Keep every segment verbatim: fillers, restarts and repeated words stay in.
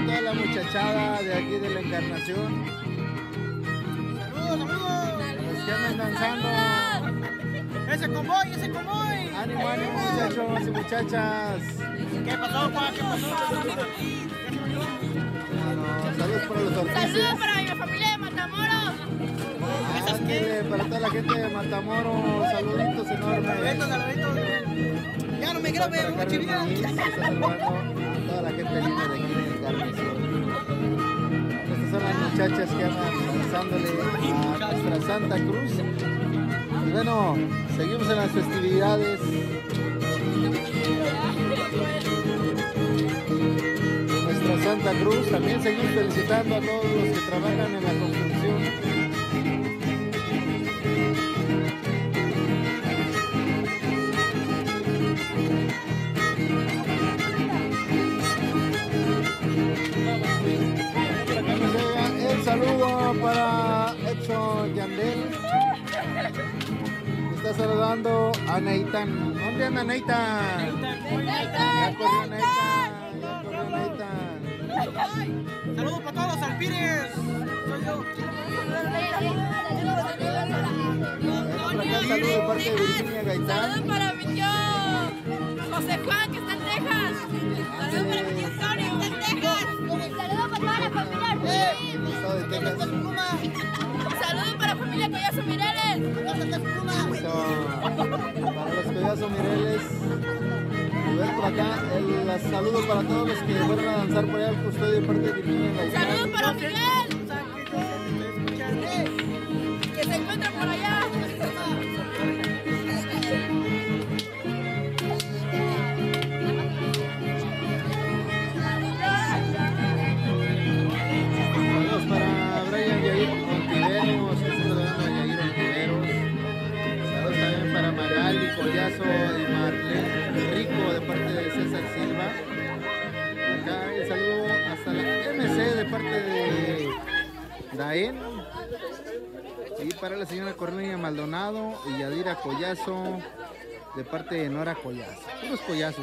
toda la muchachada de aquí de la Encarnación. Saludos, saludos. Los que andan danzando. Ese convoy, ese convoy. Ánimo, ánimo, muchachos y muchachas. ¿Qué pasó, pa? ¿Qué pasó? Bueno, saludos para los Ortiz. Saludos para mi familia de Matamoros. Ándale, para toda la gente de Matamoros, saluditos enormes. Saluditos, saluditos. Ya no me grabé, Para Carmen chivina. Muñiz, que está saludando a toda la gente linda de aquí de Encarnación. Estas son las muchachas que andan danzándole a nuestra Santa Cruz. Y bueno, seguimos en las festividades de nuestra Santa Cruz. También seguimos felicitando a todos los que trabajan en la construcción. El saludo para Edson Yandel. Está saludando a Neitan. ¿Dónde anda Neitan? Ya corrió Neitan. Ya corrió Neitan. Saludos para todos los alpires. Soy yo. Por acá el saludo de parte de Virginia Gaitán. Saludos para mi tío José Juan, que está en Texas. Saludos para mi tío Tony, que está en Texas. Saludos para toda la familia Ruiz. Estado de Texas. Saludos para la familia Collazo Mireles. Eso, para los Collazo Mireles. Y ver por acá el saludo para todos los que fueron a danzar por allá al custodio de parte de Virginia Gaitán. Saludos para Miguel, que se encuentra por allá. Saludos para Brian Yair Ontiveros, que está saludando a Yair Ontiveros. Saludos también para Magali Collazo y Marlene Rico de parte de César Silva. Acá el saludo hasta la M C de parte de Daen. Y para la señora Cornelia Maldonado y Yadira Collazo de parte de Nora Collazo. Unos collazos.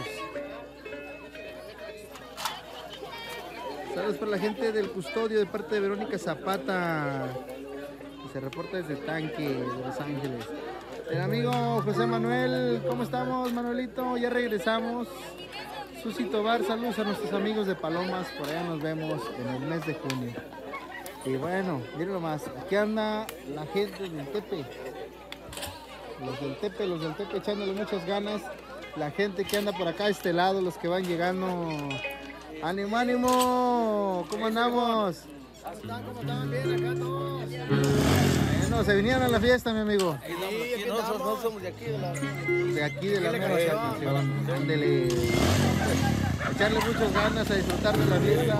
Saludos para la gente del custodio de parte de Verónica Zapata, que se reporta desde Tanque de Los Ángeles. El amigo José Manuel, ¿cómo estamos, Manuelito? Ya regresamos. Susi Tobar, saludos a nuestros amigos de Palomas, por allá nos vemos en el mes de junio. Y bueno, miren nomás, aquí anda la gente del Tepe. Los del Tepe, los del Tepe echándole muchas ganas. La gente que anda por acá a este lado, los que van llegando. ¡Ánimo, ánimo! ¿Cómo andamos? ¿Cómo están? ¿Cómo están? Bien, acá todos. Bueno, se vinieron a la fiesta, mi amigo. Sí, aquí nosotros no somos de aquí, de la... De aquí, de la Aquí de nueva Canción. Canción. Ándele. Echarle muchas ganas a disfrutar de la fiesta.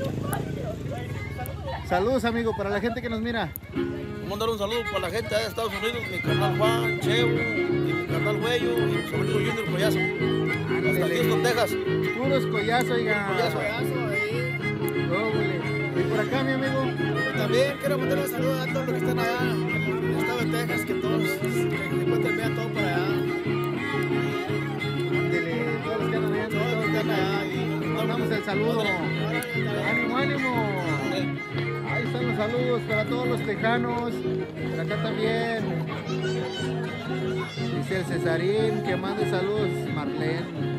Saludos, amigo, para la gente que nos mira. Mandar un saludo para la gente de Estados Unidos, mi carnal Juan, Chevo, y mi carnal Huello, y mi sobrino Junior Collazo. Hasta Houston, Texas. Puros collazos, oiga. Collazo. Doble. Y por acá, mi amigo. También quiero mandar un saludo a todos los que están allá en el estado de Texas, que todos que encuentren bien todo por allá. Ándele, todos los que andan allá, Todos los que están allá. Y mandamos el saludo. ¡Ánimo, ánimo! Ahí están los saludos para todos los tejanos. Por acá también. Dice el Cesarín que mande saludos, Marlene.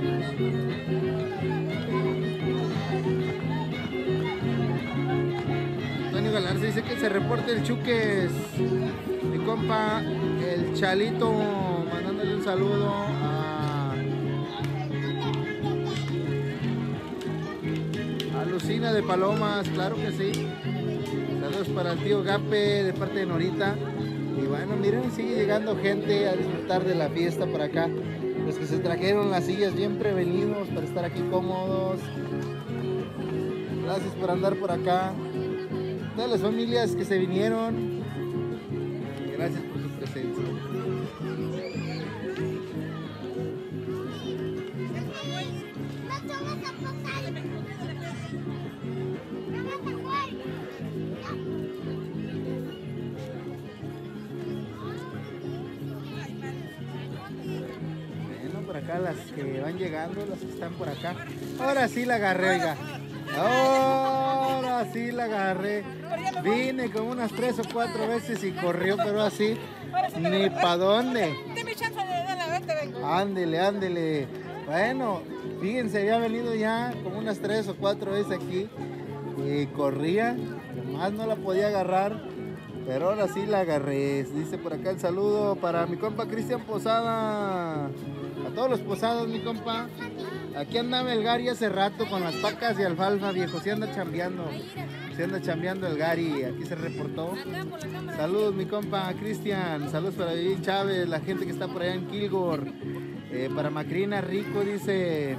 Antonio Galarza dice que se reporte el Chuques. Mi compa, el Chalito, mandándole un saludo a, a Lucina de Palomas, claro que sí. Saludos para el tío Gape de parte de Norita. Y bueno, miren, sigue llegando gente a disfrutar de la fiesta por acá. Los que se trajeron las sillas bien prevenidos para estar aquí cómodos. Gracias por andar por acá. Todas las familias que se vinieron. Gracias por su presencia. Por acá las que van llegando, las que están por acá. Ahora sí la agarré, oiga. ¡Oh! sí la agarré. Vine como unas tres o cuatro veces y corrió, pero así, ni pa' dónde. Deme chance de dar la vete, vengo. Ándele, ándele. Bueno, fíjense, había venido ya como unas tres o cuatro veces aquí y corría, nomás no la podía agarrar, pero ahora sí la agarré. Dice por acá el saludo para mi compa Cristian Posada. A todos los posados, mi compa. Aquí andaba el Gary hace rato con las pacas y alfalfa, viejo. Se anda chambeando. Se anda chambeando el Gary. Aquí se reportó. Saludos, mi compa Cristian. Saludos para Vivín Chávez, la gente que está por allá en Kilgore. Eh, para Macrina Rico, dice.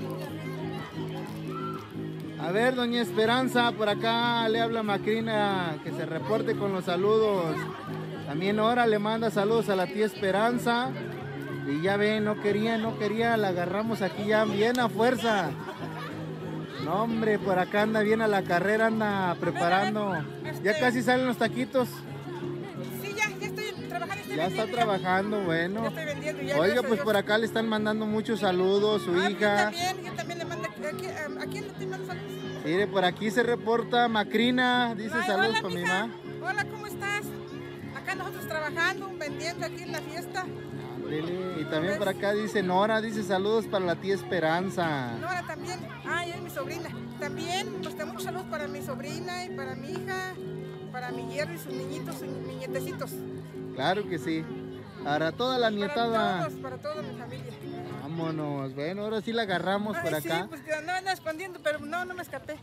A ver, doña Esperanza, por acá le habla Macrina, que se reporte con los saludos. También ahora le manda saludos a la tía Esperanza. Y ya ven, no quería, no quería, la agarramos aquí ya bien a fuerza. No, hombre, por acá anda bien a la carrera, anda preparando. Ya casi salen los taquitos. Sí, ya, ya estoy trabajando. Estoy Ya está trabajando, bueno. Ya estoy vendiendo, ya, Oiga, gracias a pues Dios. por acá le están mandando muchos saludos, su Ah, hija. Yo también, yo también le mando. Aquí, ¿a quién le estoy mandando saludos? Mire, por aquí se reporta Macrina, dice Ay, saludos hola, para mi mija. mamá. Hola, ¿cómo estás? Acá nosotros trabajando, vendiendo aquí en la fiesta. Ándele. Y también por acá dice Nora, dice saludos para la tía Esperanza. Nora también. Ay, es mi sobrina. También, pues muchos saludos para mi sobrina y para mi hija, para mi yerno y sus niñitos, sus nietecitos. Claro que sí. Para toda la nietada. Para todos, para toda mi familia. Vámonos. Bueno, ahora sí la agarramos por Ay, acá. sí, pues que andaba andaba escondiendo, pero no, no me escapé.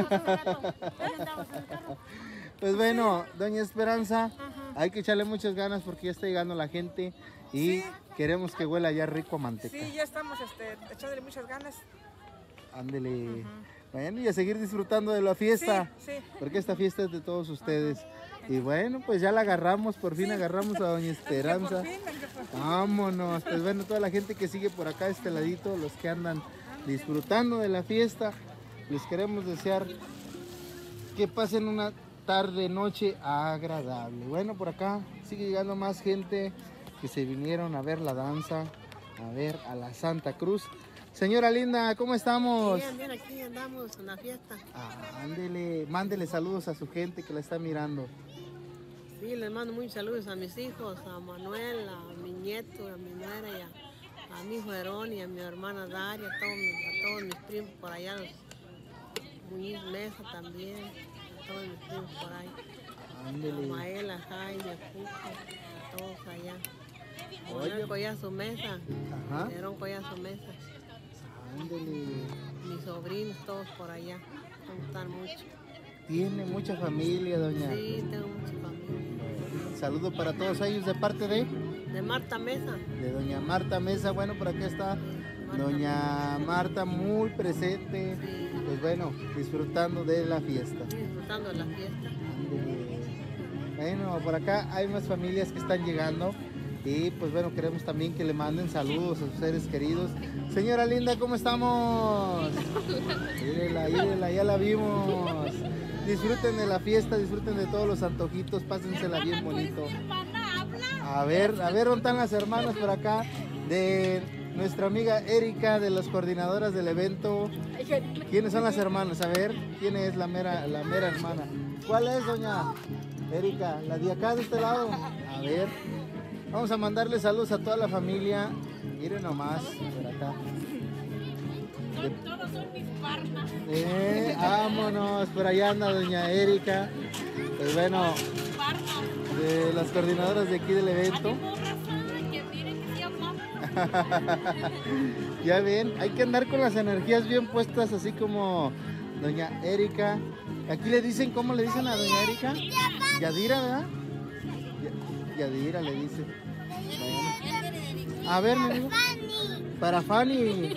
Pues bueno, doña Esperanza, hay que echarle muchas ganas porque ya está llegando la gente y Sí. queremos que huela ya rico a manteca. Sí, ya estamos este, echándole muchas ganas. Ándele. Bueno, y a seguir disfrutando de la fiesta. Sí, sí. Porque esta fiesta es de todos ustedes. Y bueno, pues ya la agarramos, por fin Sí. agarramos a doña Esperanza. Por fin, que por fin. Vámonos. Pues bueno, toda la gente que sigue por acá, este ladito, los que andan disfrutando de la fiesta, les queremos desear que pasen una tarde, noche agradable. Bueno, por acá sigue llegando más gente que se vinieron a ver la danza, a ver a la Santa Cruz. Señora linda, ¿cómo estamos? Bien, bien, aquí andamos en la fiesta. Ah, ándele, mándele saludos a su gente que la está mirando. Sí, les mando muchos saludos a mis hijos, a Manuel, a mi nieto, a mi nuera y a, a mi hijo Herón y a mi hermana Daria, a todos, mis- a todos mis primos por allá, los Muñiz Mesa también, a todos mis primos por ahí. A Ándele. Maela, Jaime, a Cuco, a todos allá. Oye. Manuel Collazo Mesa, Ajá. Herón Collazo Mesa, Ándele. mis sobrinos todos por allá, me gustan mucho. Tiene mucha familia, doña. Sí, tengo mucha familia. Saludo para todos ellos de parte de, De Marta Mesa. de doña Marta Mesa. Bueno, por acá está Marta doña Marta muy presente. Sí. Pues bueno, disfrutando de la fiesta. Disfrutando de la fiesta. Ándele. Bueno, por acá hay más familias que están llegando. Y pues bueno, queremos también que le manden saludos a sus seres queridos. Señora linda, ¿cómo estamos? Mírela, mírela, ya la vimos. Disfruten de la fiesta, disfruten de todos los antojitos, pásensela bien bonito. A ver, a ver, ¿dónde están las hermanas por acá? De nuestra amiga Erika, de las coordinadoras del evento. ¿Quiénes son las hermanas? A ver, ¿quién es la mera, la mera hermana? ¿Cuál es, doña Erika? ¿La de acá, de este lado? A ver, vamos a mandarle saludos a toda la familia. Miren nomás, por acá. Todos son mis parnas. Eh, vámonos, por allá anda doña Erika. Pues bueno, Parnas. de las coordinadoras de aquí del evento. Que miren que sí hablamos. Ya ven, hay que andar con las energías bien puestas, así como doña Erika. Aquí le dicen, ¿cómo le dicen a doña Erika? Yadira, ¿verdad? Ya- Yadira le dice. Bueno. A ver, mi amigo. Para Fanny.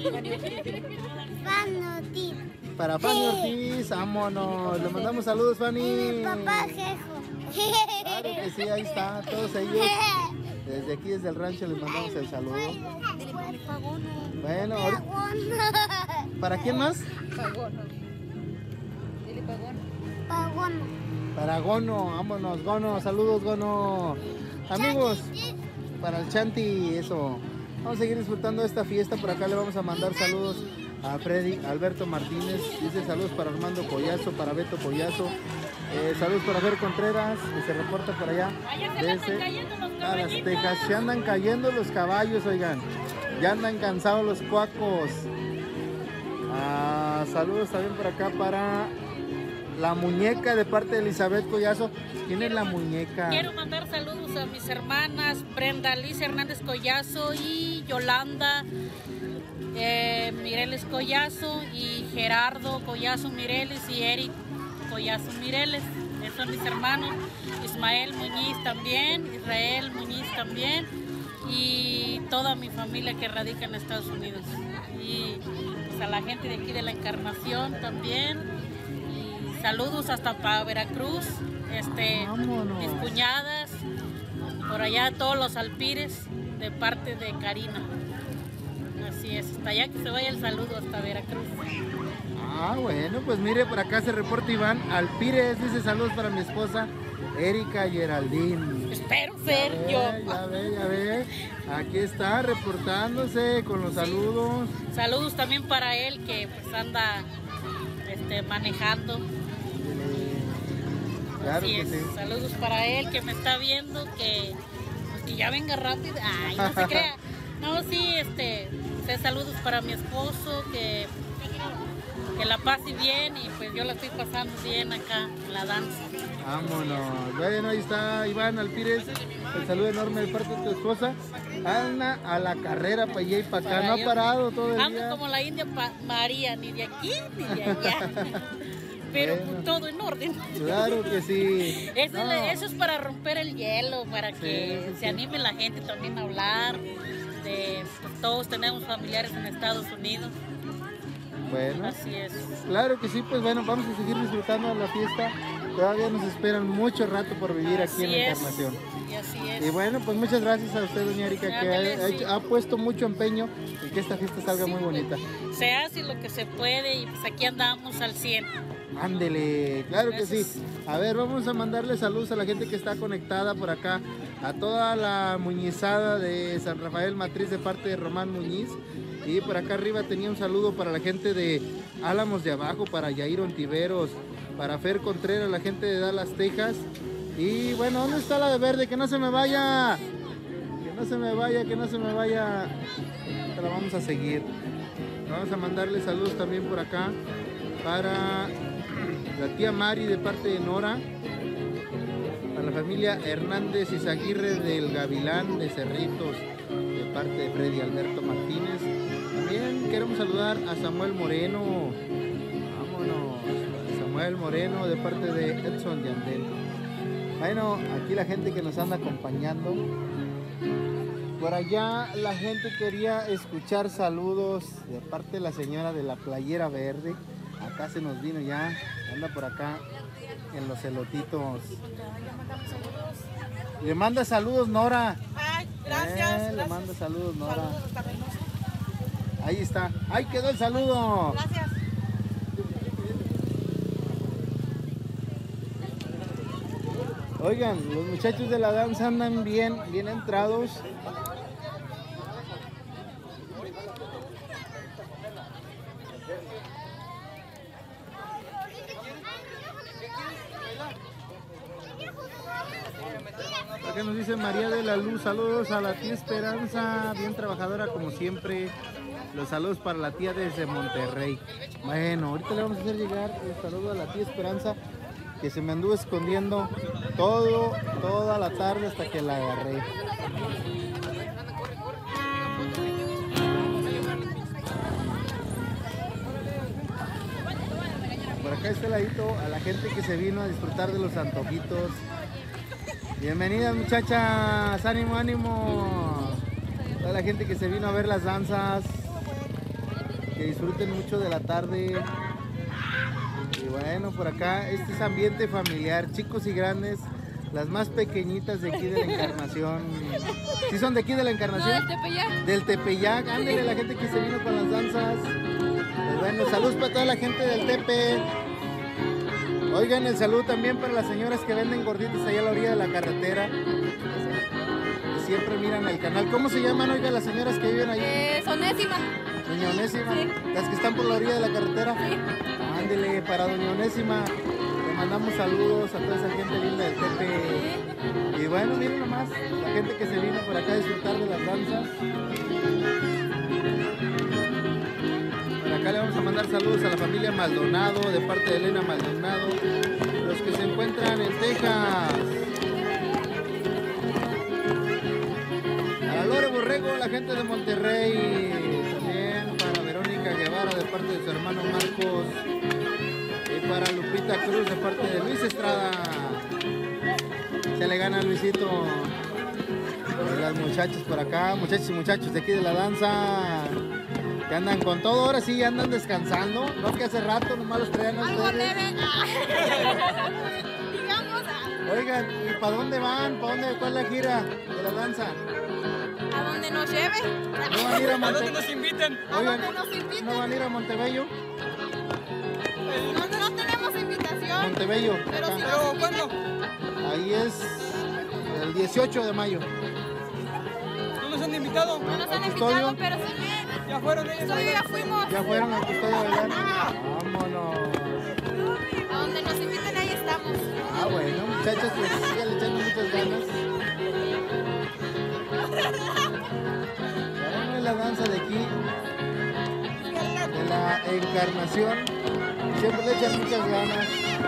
Para Fanny Ortiz, vámonos. Le mandamos saludos, Fanny. Papá Jejo. Claro que sí, ahí está, todos ellos. Desde aquí, desde el rancho, les mandamos el saludo. Bueno, ahorita- ¿para quién más? Pagono. Para Gono, vámonos, Gono, saludos, Gono. Amigos, para el Chanti, eso. Vamos a seguir disfrutando de esta fiesta. Por acá le vamos a mandar saludos a Freddy Alberto Martínez, dice saludos para Armando Collazo, para Beto Collazo, eh, saludos para Fer Contreras, que se reporta por allá desde a las Texas. Se andan cayendo los caballos, oigan, ya andan cansados los cuacos. Ah, saludos también por acá para la muñeca de parte de Elizabeth Collazo. ¿Quién es la muñeca? Quiero mandar saludos a mis hermanas Brenda Liz Hernández Collazo y Yolanda eh, Mireles Collazo y Gerardo Collazo Mireles y Eric Collazo Mireles. Esos son mis hermanos. Ismael Muñiz también, Israel Muñiz también y toda mi familia que radica en Estados Unidos. Y pues, a la gente de aquí de la Encarnación también. Y saludos hasta para Veracruz. Este, Vámonos. mis cuñadas, por allá todos los alpires de parte de Karina. Así es, hasta allá que se vaya el saludo hasta Veracruz. Ah, bueno, pues mire, por acá se reporta Iván Alpires, dice saludos para mi esposa Erika Geraldine. Espero ser yo. Ya ve, ya ve, aquí está reportándose con los saludos. Saludos también para él que pues anda este, manejando. Claro Así que es. sí. Saludos para él que me está viendo, que, pues, que ya venga rápido. Ay, no se crea. No, sí, este, sé saludos para mi esposo, que, que la pase bien y pues yo la estoy pasando bien acá en la danza. Vámonos. Bueno, ahí está Iván Alpires. El saludo enorme de parte de tu esposa. Anda a la carrera para allá y para acá. Para No ha allá. parado todo el Ando día. como la India pa- María, ni de aquí ni de allá. Pero Bueno. pues, todo en orden. Claro que sí. Eso, No. es, eso es para romper el hielo, para que Sí, sí, se sí. anime la gente también a hablar. De, pues, todos tenemos familiares en Estados Unidos. Bueno, Así es. claro que sí, pues bueno, vamos a seguir disfrutando de la fiesta. Todavía nos esperan mucho rato por vivir aquí en Así la es. Encarnación. Y así es. Y bueno, pues muchas gracias a usted, doña Erika, que Ándale, ha, ha sí. hecho- ha puesto mucho empeño en que esta fiesta salga Sí, muy bonita. pues, se hace lo que se puede y pues aquí andamos al cien. Ándele, claro que sí. Gracias. A ver, vamos a mandarle saludos a la gente que está conectada por acá, a toda la muñizada de San Rafael Matriz de parte de Román Muñiz. Y por acá arriba tenía un saludo para la gente de Álamos de Abajo, para Yair Ontiveros, para Fer Contreras, la gente de Dallas, Texas. Y bueno, ¿dónde está la de verde? Que no se me vaya. Que no se me vaya, que no se me vaya. Te la vamos a seguir. Vamos a mandarle saludos también por acá para la tía Mari de parte de Nora, para la familia Hernández Izaguirre del Gavilán de Cerritos de parte de Freddy Alberto Martínez. También queremos saludar a Samuel Moreno, vámonos, Samuel Moreno de parte de Edson Yandel. Bueno, aquí la gente que nos anda acompañando. Por allá la gente quería escuchar saludos de parte de la señora de la playera verde. Acá se nos vino ya, anda por acá en los elotitos. Le manda saludos Nora. Ay, Eh, le manda saludos Nora. Ahí está. Ahí quedó el saludo. Gracias. Oigan, los muchachos de la danza andan bien, bien entrados. Acá nos dice María de la Luz, saludos a la tía Esperanza, bien trabajadora como siempre. Los saludos para la tía desde Monterrey. Bueno, ahorita le vamos a hacer llegar el saludo a la tía Esperanza, que se me anduvo escondiendo todo, toda la tarde hasta que la agarré. Por acá este ladito a la gente que se vino a disfrutar de los antojitos. Bienvenidas muchachas, ánimo, ánimo. Toda la gente que se vino a ver las danzas, que disfruten mucho de la tarde. Y bueno, por acá este es ambiente familiar, chicos y grandes, las más pequeñitas de aquí de la Encarnación. ¿Sí son de aquí de la Encarnación? No, del Tepeyac. Del Tepeyac, ándale la gente que se vino con las danzas. Pues bueno, saludos para toda la gente del Tepe. Oigan, el saludo también para las señoras que venden gorditas allá a la orilla de la carretera. Que siempre miran el canal. ¿Cómo se llaman, oiga, las señoras que viven allí? Eh, Sonésima. Doña Onésima, Sí. las que están por la orilla de la carretera. Sí. Ándele, para Doña Onésima, le mandamos saludos a toda esa gente linda del Tepe. Y bueno, miren nomás, la gente que se vino por acá a disfrutar de las danzas. Por acá le vamos a mandar saludos a la familia Maldonado, de parte de Elena Maldonado, los que se encuentran en Texas. Para Lore Borrego, la gente de Monterrey. También para Verónica Guevara, de parte de su hermano Marcos. Y para Lupita Cruz, de parte de Luis Estrada. Se le gana a Luisito. Y las muchachas por acá, muchachos y muchachos de aquí de la danza, que andan con todo, ahora sí andan descansando, no que hace rato nomás los traían a Algo ustedes. leve. Ah. Digamos, ah, Oigan, ¿y para dónde van? ¿Para dónde? ¿Cuál es la gira de la danza? a donde nos lleve. ¿No van a ir a ¿A dónde Monte... nos inviten? A Oigan, donde nos inviten. ¿no van a ir a Montebello? No, no tenemos invitación. Montebello, Pero acá. si ¿Pero nos cuándo? invitan, Ahí es el dieciocho de mayo. ¿No nos han invitado? no nos han Custodio. invitado, pero sí me. ¿Ya fueron ellos? Custodio ya fuimos. ¿Ya fueron al custodio a bailar? Vámonos. A donde nos inviten, ahí estamos. Ah, bueno, muchachos, pues síganle echando muchas ganas. Bueno, es la danza de aquí, de la Encarnación. Siempre le echan muchas ganas.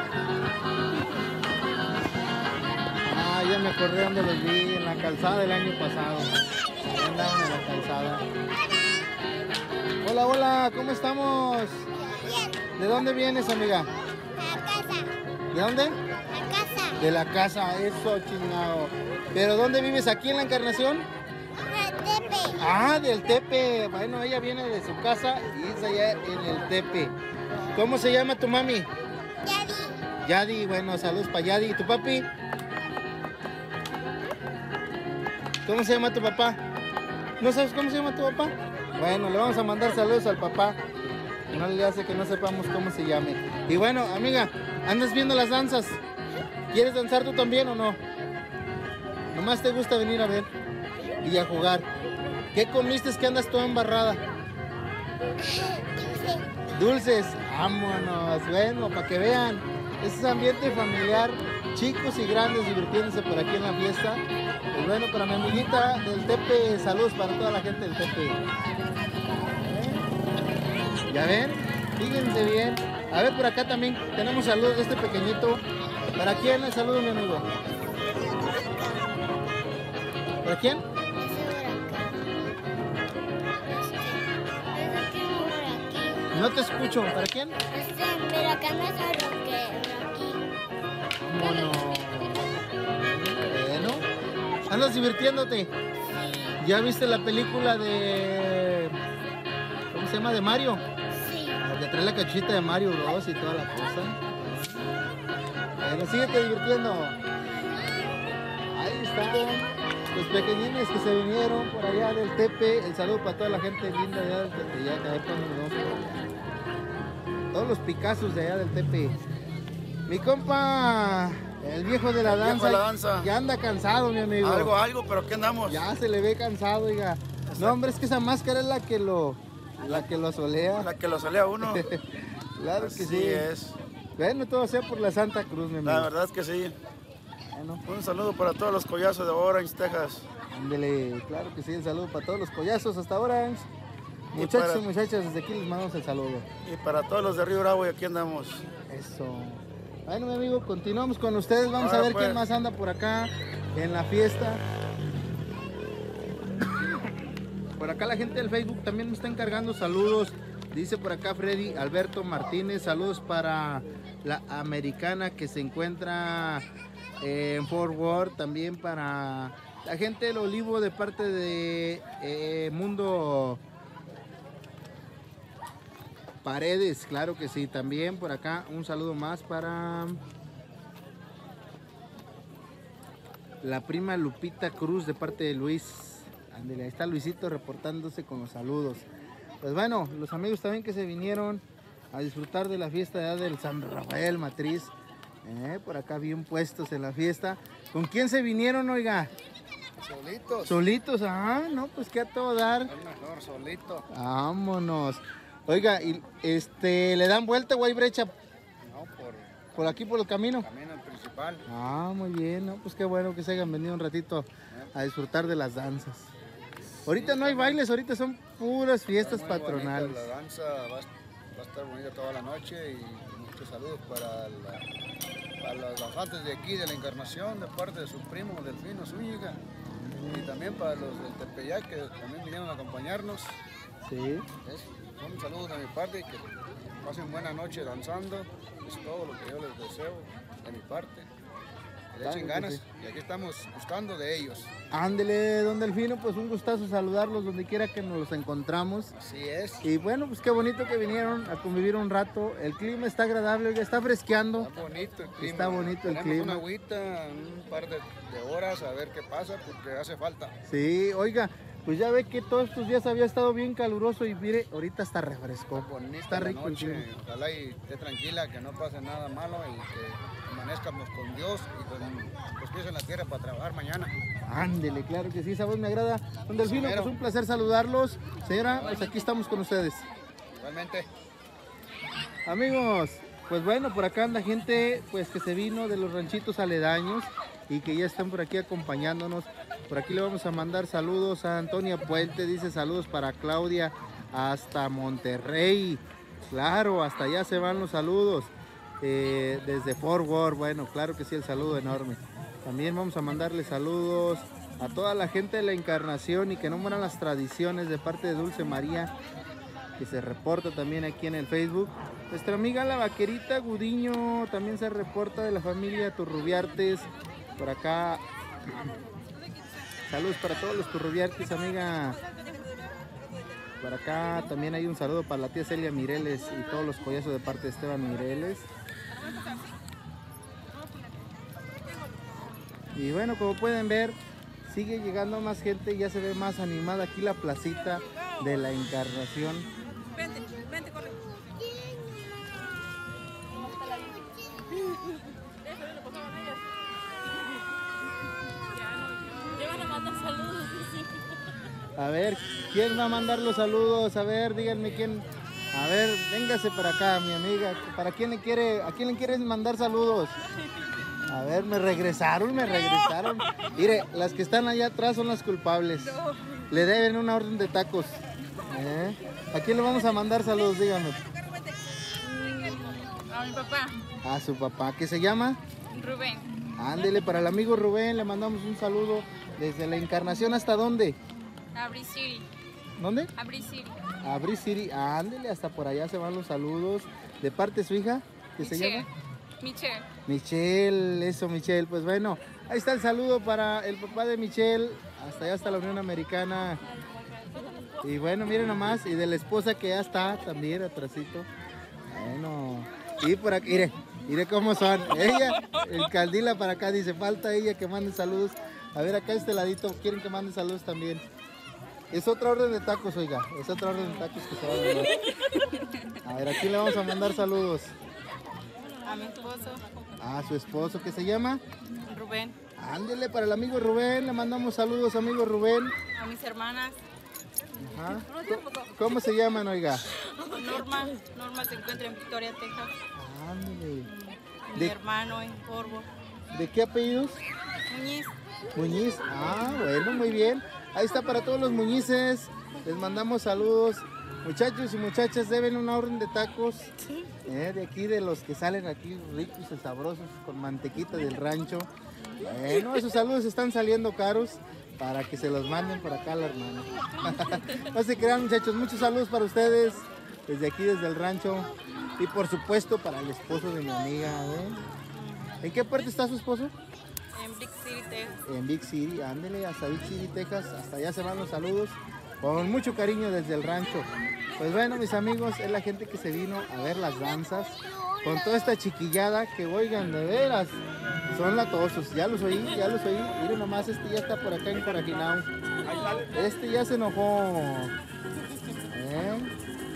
Ah, ya me acordé donde los vi, en la calzada del año pasado. Ahí andaban en la calzada. Hola, hola, ¿cómo estamos? ¿De dónde vienes, amiga? La casa, ¿De dónde? la casa, De la casa, eso chingado. ¿Pero dónde vives? ¿Aquí en la Encarnación? el Tepe, Ah, del Tepe. Bueno, ella viene de su casa y es allá en el Tepe. ¿Cómo se llama tu mami? Yadi, Yadi. Bueno, saludos para Yadi. ¿Y tu papi? ¿Cómo se llama tu papá? ¿No sabes cómo se llama tu papá? Bueno, le vamos a mandar saludos al papá. No le hace que no sepamos cómo se llame. Y bueno, amiga, ¿andas viendo las danzas? ¿Quieres danzar tú también o no? Nomás te gusta venir a ver y a jugar. ¿Qué comiste que andas toda embarrada? Dulces, vámonos. Bueno, para que vean, ese es ambiente familiar, chicos y grandes divirtiéndose por aquí en la fiesta. Pues bueno, para mi amiguita del Tepe, saludos para toda la gente del Tepe. ¿Eh? ¿Ya ven? Fíjense bien. A ver, por acá también tenemos saludos de este pequeñito. ¿Para quién el saludo, mi amigo? ¿Para quién? No te escucho. ¿Para quién? pero acá no es lo que aquí. Vámonos. Bueno, ¿andas divirtiéndote? ¿Ya viste la película de... ¿cómo se llama? ¿De Mario? Sí, La que trae la cachuchita de Mario Bros y toda la cosa. Bueno, síguete divirtiendo. Ahí están los pequeñines que se vinieron por allá del Tepe. El saludo para toda la gente linda allá del Tepe. Ya que a ver cuándo nos vamos por allá. Todos los Picassos de allá del Tepe. Mi compa, el viejo de la El viejo danza, de la danza. ya anda cansado, mi amigo. Algo, algo, pero ¿qué andamos? Ya se le ve cansado, oiga. No, hombre, es que esa máscara es la que lo, la que lo solea. La que lo sale a uno. Claro que Así sí. es. Bueno, todo sea por la Santa Cruz, mi amigo. La verdad es que sí. Bueno, Un saludo para todos los collazos de Orange, Texas. ándele, claro que sí, el saludo para todos los collazos hasta ahora. Muchachos y, para- muchachas, desde aquí les mandamos el saludo. Y para todos los de Río Bravo, y aquí andamos. Eso. Bueno, mi amigo, continuamos con ustedes. Vamos Ahora a ver pues. quién más anda por acá en la fiesta. Por acá la gente del Facebook también me está encargando saludos. Dice por acá Freddy Alberto Martínez, saludos para la americana que se encuentra en Fort Worth, también para la gente del Olivo de parte de eh, Mundo Paredes, claro que sí, también por acá un saludo más para la prima Lupita Cruz de parte de Luis. Ándale, ahí está Luisito reportándose con los saludos. Pues bueno, los amigos también que se vinieron a disfrutar de la fiesta ya del San Rafael Matriz. Eh, por acá bien puestos en la fiesta. ¿Con quién se vinieron, oiga? Solitos. Solitos, ah, no, pues que a todo dar. Es mejor solito. Vámonos. Oiga, y este, ¿le dan vuelta o hay brecha No, por por aquí por el camino? el camino principal. Ah, muy bien, ¿no? Pues qué bueno que se hayan venido un ratito a disfrutar de las danzas. Ahorita no hay bailes, ahorita son puras fiestas Está muy patronales. bonita, la danza va, a- va a estar bonita toda la noche y muchos saludos para, la, para los danzantes de aquí, de la Encarnación, de parte de su primo Delfino Zúñiga. Y también para los del Tepeyac que también vinieron a acompañarnos. Sí. Es- son saludos de mi parte y que pasen buena noche danzando. Es todo lo que yo les deseo de mi parte. Que le Claro echen que ganas sí. y aquí estamos buscando de ellos. Ándele, don Delfino, pues un gustazo saludarlos donde quiera que nos los encontramos. Así es. Y bueno, pues qué bonito que vinieron a convivir un rato. El clima está agradable, oiga, está fresqueando. Está bonito el clima. Está bonito el Tenemos clima. una agüita, un par de, de horas a ver qué pasa porque hace falta. Sí, oiga, pues ya ve que todos estos días había estado bien caluroso y mire, ahorita está refrescó. Bonita Está la rico el noche. clima. Ojalá y esté tranquila, que no pase nada malo y que amanezcamos con Dios y con los pies en la tierra para trabajar mañana. Ándele, claro que sí, esa voz me agrada. Don Delfino, Primero. pues un placer saludarlos. Señora, pues aquí estamos con ustedes. Realmente. Amigos, pues bueno, por acá anda gente pues que se vino de los ranchitos aledaños y que ya están por aquí acompañándonos. Por aquí le vamos a mandar saludos a Antonia Puente, dice saludos para Claudia hasta Monterrey. Claro, hasta allá se van los saludos. Eh, desde Fort Worth, bueno, claro que sí, el saludo enorme. También vamos a mandarle saludos a toda la gente de la Encarnación y que no mueran las tradiciones de parte de Dulce María, que se reporta también aquí en el Facebook. Nuestra amiga la Vaquerita Gudiño también se reporta, de la familia Turrubiartes. Por acá, saludos para todos los Turrubiartes, amiga. Por acá también hay un saludo para la tía Celia Mireles y todos los collazos de parte de Esteban Mireles. Y bueno, como pueden ver, sigue llegando más gente, ya se ve más animada aquí la placita de la Encarnación. Vente, vente, corre. Ya van a mandar saludos. A ver, ¿quién va a mandar los saludos? A ver, díganme quién. A ver, véngase para acá, mi amiga. ¿Para quién le quiere, a quién le quieres mandar saludos? A ver, me regresaron, me regresaron. Mire, las que están allá atrás son las culpables. Le deben una orden de tacos. ¿Eh? ¿A quién le vamos a mandar saludos? Díganme. A mi papá, A su papá, ¿qué se llama? Rubén. Ándele, para el amigo Rubén le mandamos un saludo desde la Encarnación. ¿Hasta dónde? Abri City. ¿Dónde? Abri City. A Bri City. Ándele, hasta por allá se van los saludos. De parte de su hija, ¿qué se Michelle. llama? Michelle. Michelle, eso Michelle. Pues bueno, ahí está el saludo para el papá de Michelle, hasta allá, hasta la Unión Americana. Y bueno, miren nomás, y de la esposa que ya está también atrasito. Bueno, y por aquí, mire, mire cómo son. Ella, el Caldila para acá, dice, falta ella que mande saludos. A ver, acá este ladito, quieren que mande saludos también. Es otra orden de tacos, oiga, es otra orden de tacos que se va a mandar. A ver, aquí le vamos a mandar saludos. A mi esposo, A su esposo, ¿qué se llama? Rubén. Ándele, para el amigo Rubén, le mandamos saludos, amigo Rubén. A mis hermanas, Ajá. ¿Cómo se llaman, oiga? Norma. Norma se encuentra en Victoria, Texas. Ándele. Mi ¿De, hermano en Corvo. ¿De qué apellidos? Muñiz. Muñiz. Ah, bueno, muy bien. Ahí está para todos los Muñices. Les mandamos saludos. Muchachos y muchachas, deben una orden de tacos. eh, de aquí, de los que salen aquí ricos y sabrosos con mantequita del rancho. Bueno, esos saludos están saliendo caros para que se los manden por acá a la hermana. No se crean, muchachos, muchos saludos para ustedes desde aquí, desde el rancho. Y por supuesto para el esposo de mi amiga. ¿eh? ¿En qué parte está su esposo? En Big City, Texas. En Big City, ándele hasta Big City, Texas, hasta allá se van los saludos, con mucho cariño desde el rancho. Pues bueno, mis amigos, es la gente que se vino a ver las danzas, con toda esta chiquillada que, oigan, de veras, son latosos, ya los oí, ya los oí, miren nomás, este ya está por acá en Corajinao, este ya se enojó. ¿Eh?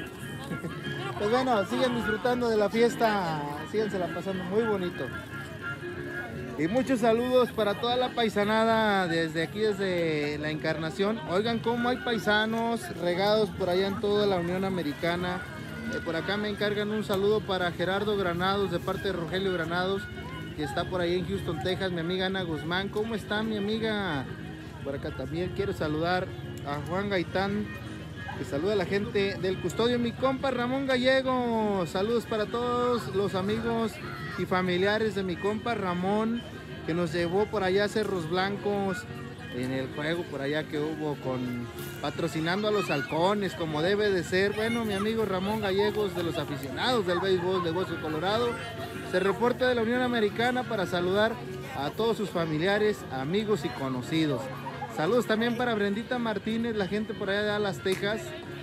Pues bueno, sigan disfrutando de la fiesta, sígansela pasando muy bonito. Y muchos saludos para toda la paisanada desde aquí, desde la Encarnación. Oigan cómo hay paisanos regados por allá en toda la Unión Americana. Eh, por acá me encargan un saludo para Gerardo Granados de parte de Rogelio Granados, que está por ahí en Houston, Texas. Mi amiga Ana Guzmán, ¿cómo está mi amiga? Por acá también quiero saludar a Juan Gaitán, que saluda a la gente del custodio, mi compa Ramón Gallego. Saludos para todos los amigos y familiares de mi compa Ramón, que nos llevó por allá a Cerros Blancos en el juego por allá que hubo con patrocinando a los halcones como debe de ser. Bueno, mi amigo Ramón Gallegos, de los aficionados del béisbol de Hueso Colorado, se reporta de la Unión Americana para saludar a todos sus familiares, amigos y conocidos. Saludos también para Brendita Martínez, la gente por allá de Dallas, Texas.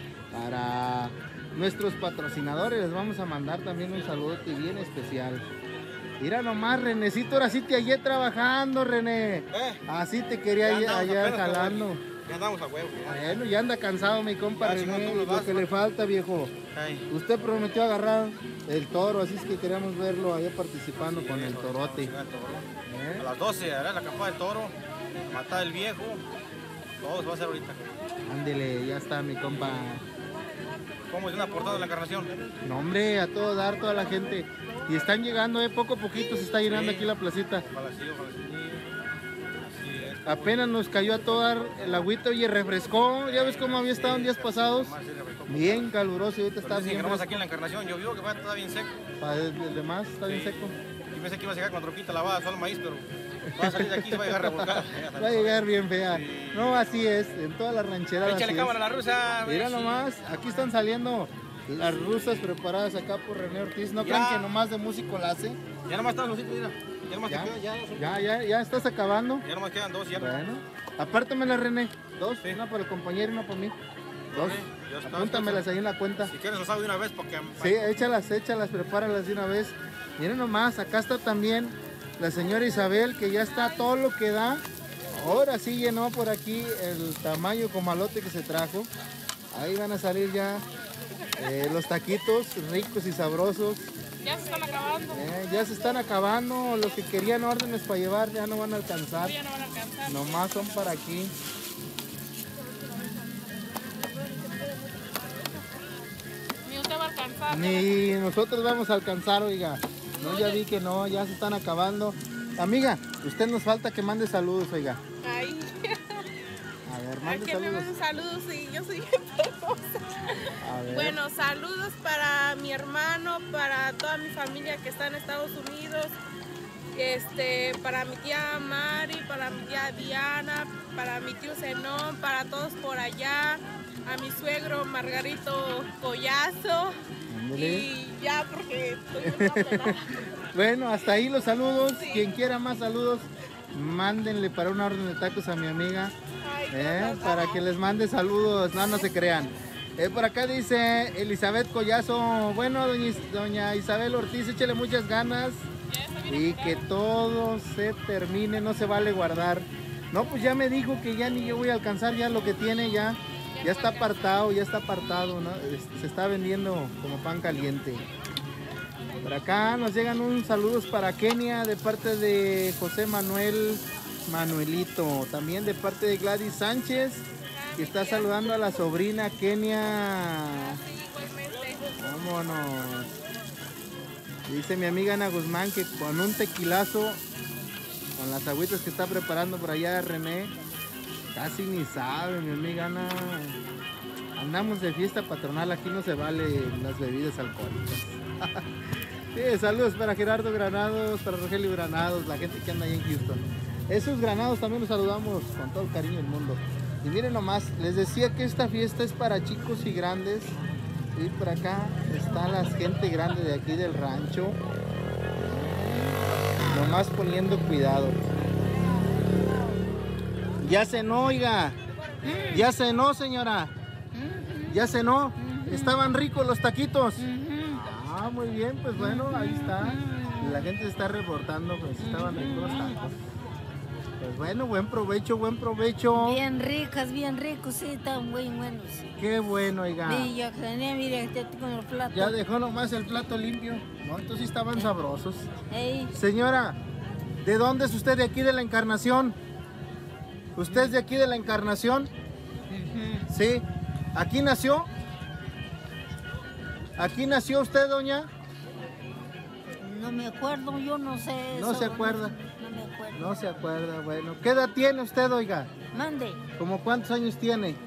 Para nuestros patrocinadores les vamos a mandar también un saludote bien especial. Mira nomás, Renecito, ahora sí te hallé trabajando, René. ¿Eh? Así te quería hallar jalando. Ya andamos a huevo. Ya. Bueno, ya anda cansado mi compa Ah, René, chingón, lo que le falta, viejo. Ay. Usted prometió agarrar el toro, así es que queríamos verlo allá participando con el torote. El toro. ¿Eh? A las doce hará la capa del toro, matar el viejo, todo se va a hacer ahorita. Ándele, ya está mi compa. ¿Cómo es una portada de la Encarnación? No, hombre, a todo dar, toda la gente. Y están llegando, eh, poco a poquito se está llenando Sí. aquí la placita. Palacillo, palacillo. Así es. Apenas nos cayó a todo dar el agüito y refrescó. Ya ves cómo había estado en días pasados. Nomás sí le refrescó. Bien caluroso y ahorita Pero está dicen bien. que nomás fresco. aquí en la Encarnación llovió, que va a estar bien seco. Para el, el demás está bien Sí. seco. Yo pensé que iba a llegar con troquita lavada, solo maíz, pero va a salir de aquí y se va a dejar revolcar. Va a llegar bien fea. Sí. No, así es, en todas las rancheras. Échale así es. cámara a la rusa. Mira sí. nomás, aquí están saliendo las rusas preparadas acá por René Ortiz. No Ya. crean que nomás de músico la hace. Ya nomás están los sitios, mira. Ya nomás Ya, te quedan, ya, son- ya, ya, ya estás acabando. ya nomás quedan dos, ya. Bueno, apártamela, René. Dos, Sí. una para el compañero y una para mí. Dos. Sí, ya está, Apúntamelas ahí en la cuenta. Si quieres los hago de una vez porque... Sí, échalas, échalas, prepáralas de una vez. Miren nomás, acá está también la señora Isabel, que ya está todo lo que da. Ahora sí llenó por aquí el tamaño comalote que se trajo. Ahí van a salir ya eh, los taquitos ricos y sabrosos. Ya se están acabando. Eh, ya se están acabando. Los que querían órdenes para llevar ya no van a alcanzar. Ya no van a alcanzar. Nomás son para aquí. Ni usted va a alcanzar. Ni nosotros vamos a alcanzar, oiga. No, ya vi que no, ya se están acabando. Amiga, usted nos falta que mande saludos, oiga. Ay, A ver, ¿a mande quién me saludos. mandan saludos? Sí, yo soy bien penosa. A ver. Bueno, saludos para mi hermano, para toda mi familia que está en Estados Unidos, este, para mi tía Mari, para mi tía Diana, para mi tío Zenón, para todos por allá, a mi suegro Margarito Collazo. Ándele. Y ya porque estoy muy apenada. Bueno, hasta ahí los saludos. Sí. Quien quiera más saludos, mándenle para una orden de tacos a mi amiga. Ay, ¿eh? gracias. Para que les mande saludos, no, no se crean. Eh, por acá dice Elizabeth Collazo, bueno, doña, Is- doña Isabel Ortiz, échale muchas ganas y que todo se termine, no se vale guardar. No, pues ya me dijo que ya ni yo voy a alcanzar ya lo que tiene, ya, ya está apartado, ya está apartado, ¿no? Es- Se está vendiendo como pan caliente. Por acá nos llegan un saludos para Kenia de parte de José Manuel Manuelito, también de parte de Gladys Sánchez, que está saludando a la sobrina Kenia. Vámonos. Dice mi amiga Ana Guzmán que con un tequilazo, con las agüitas que está preparando por allá René, casi ni sabe mi amiga Ana. Andamos de fiesta patronal, aquí no se vale las bebidas alcohólicas. Sí, saludos para Gerardo Granados, para Rogelio Granados, la gente que anda ahí en Houston. Esos granados también los saludamos con todo el cariño del mundo. Y miren nomás, les decía que esta fiesta es para chicos y grandes. Y por acá está la gente grande de aquí del rancho. Nomás poniendo cuidado. Ya cenó, oiga. Ya cenó, señora. Ya cenó. Estaban ricos los taquitos. Ah, muy bien, pues bueno, ahí está. La gente se está reportando, pues estaban ricos los tacos. Pues bueno, buen provecho, buen provecho. Bien ricas, bien ricos, sí, están muy buenos. Qué bueno, oiga. Y yo cené, mire, este con el plato. Ya dejó nomás el plato limpio. No, entonces sí estaban sabrosos. Ey, Señora, ¿De dónde es usted? ¿De aquí de la Encarnación? ¿Usted es de aquí de la Encarnación? Sí. ¿Aquí nació? ¿Aquí nació usted, doña? No me acuerdo, yo no sé. No eso, se acuerda. No, no me acuerdo. No se acuerda, bueno. ¿Qué edad tiene usted, oiga? Mande. ¿Cómo cuántos años tiene?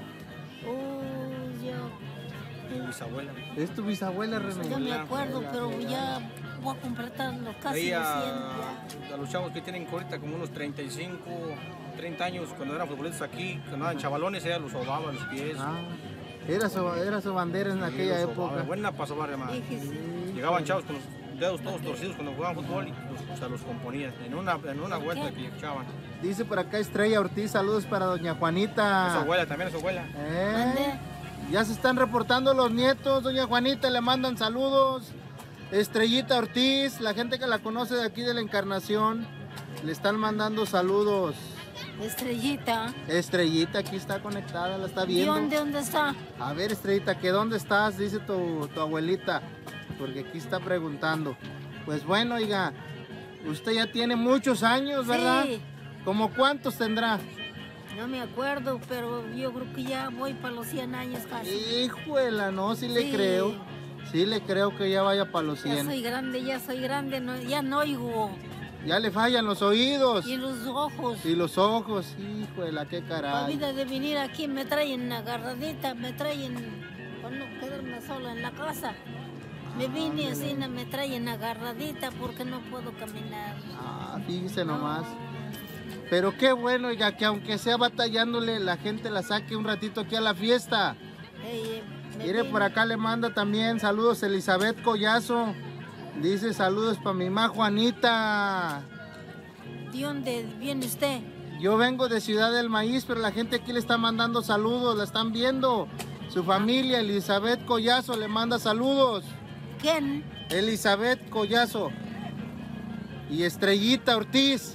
Oh, yo. Mi bisabuela. ¿Es tu bisabuela, René? Ya me acuerdo, pero ya voy a completar los casi Veía cien. a los chavos que tienen ahorita como unos treinta y cinco, treinta años, cuando eran futbolistas aquí, cuando andaban chavalones, ella los sobaba los pies. Ah, era su, era su bandera en Sí, aquella los sobaba. época. Buena para sobar, hermano. Llegaban chavos con los dedos todos torcidos cuando jugaban fútbol y los, o sea, los componían en una, en una vuelta que echaban. Dice por acá Estrella Ortiz, saludos para doña Juanita. Es su abuela, también es su abuela. ¿Eh? Ya se están reportando los nietos, doña Juanita, le mandan saludos. Estrellita Ortiz, la gente que la conoce de aquí de la Encarnación, le están mandando saludos. Estrellita. Estrellita, aquí está conectada, la está viendo. ¿Y dónde, dónde está? A ver, Estrellita, ¿que dónde estás? Dice tu, tu abuelita, porque aquí está preguntando. Pues bueno, oiga, usted ya tiene muchos años, ¿verdad? Sí. ¿Cómo cuántos tendrá? No me acuerdo, pero yo creo que ya voy para los cien años casi. Híjuela, no, sí le Sí. creo. Sí le creo que ya vaya para los Ya cien. soy grande, ya soy grande, no, ya no oigo. Ya le fallan los oídos. Y los ojos. Y los ojos, híjuela, qué caray. Olvida de venir aquí, me traen agarradita, me traen, para no quedarme sola en la casa. Me vine así, no me traen agarradita porque no puedo caminar. Ah, fíjese nomás. Pero qué bueno, oiga, que aunque sea batallándole, la gente la saque un ratito aquí a la fiesta. Ey, me Mire, vine- por acá le manda también saludos Elizabeth Collazo. Dice saludos para mi ma Juanita. ¿De dónde viene usted? Yo vengo de Ciudad del Maíz, pero la gente aquí le está mandando saludos, la están viendo. Su familia, Elizabeth Collazo, le manda saludos. ¿Quién? Elizabeth Collazo. Y Estrellita Ortiz.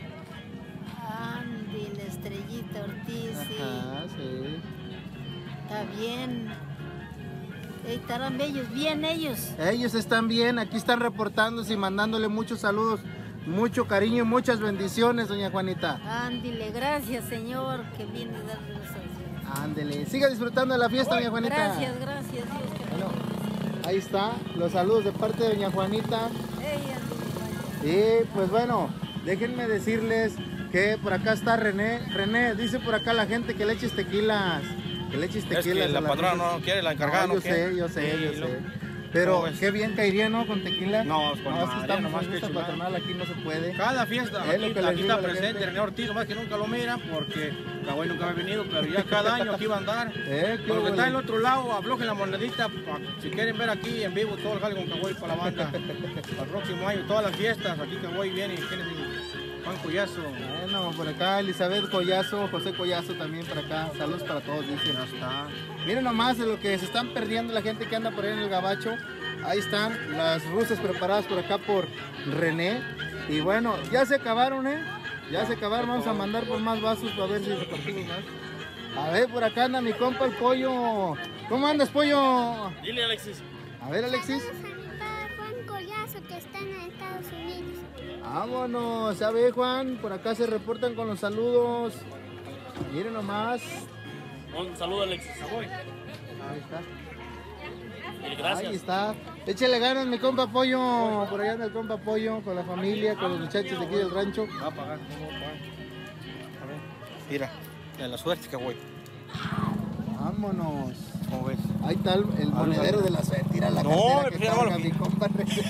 Andy, la Estrellita Ortiz, sí. Ajá, sí. Está bien. Ey, estarán bellos, bien ellos. Ellos están bien, aquí están reportándose y mandándole muchos saludos, mucho cariño y muchas bendiciones, doña Juanita. Ándile, gracias, Señor, que viene a darle los saludos. Ándele, siga disfrutando de la fiesta, doña Juanita. Gracias, gracias, Dios. Que Bueno, ahí está, los saludos de parte de doña Juanita. Ey, Y pues bueno, déjenme decirles que por acá está René. René, dice por acá la gente que le eches tequilas. Que le eches Es tequilas. que la a patrona fiesta. no quiere, la encargada no yo quiere. sé, yo sé, Sí, yo lo- sé. Pero ¿Cómo ves? qué bien caería, ¿no? Con tequila. No, con es que madre, estamos nomás en que fiesta chulada. patronal, aquí no se puede. Cada fiesta, Es aquí, lo que les aquí digo a está la presente gente. René Ortiz, nomás que nunca lo miran porque Caguay nunca había venido, pero ya cada año aquí va a andar. Eh, qué Con lo que está huele. en el otro lado, aflojen la monedita, pa- si quieren ver aquí en vivo todo el jale con Caguay para la banda. Al próximo año, todas las fiestas, aquí Caguay viene y tiene Juan Collazo. Bueno, por acá Elizabeth Collazo, José Collazo también por acá. Saludos para todos, dicen. Ya está. Miren nomás de lo que se están perdiendo la gente que anda por ahí en el gabacho. Ahí están las rusas preparadas por acá por René. Y bueno, ya se acabaron, ¿eh? Ya se acabaron. Vamos a mandar por más vasos para ver si repartimos más. A ver, por acá anda mi compa el pollo. ¿Cómo andas, pollo? Dile, Alexis. A ver, Alexis. Saludos a mi padre Juan Collazo que está en Estados Unidos. Vámonos, a ver, Juan. Por acá se reportan con los saludos. Miren nomás. Un saludo, Alexis. Voy. Ahí está. Y gracias. Ahí está. Échale ganas, mi compa Pollo. Por allá anda el compa Pollo con la familia, con los muchachos de aquí del rancho. Va a pagar, no va a pagar. A ver. Mira, en la suerte Caguay. Vámonos. ¿Cómo ves? Ahí está el, el monedero de la suerte. Tira la No, cartera que pues, carga hermano. mi compa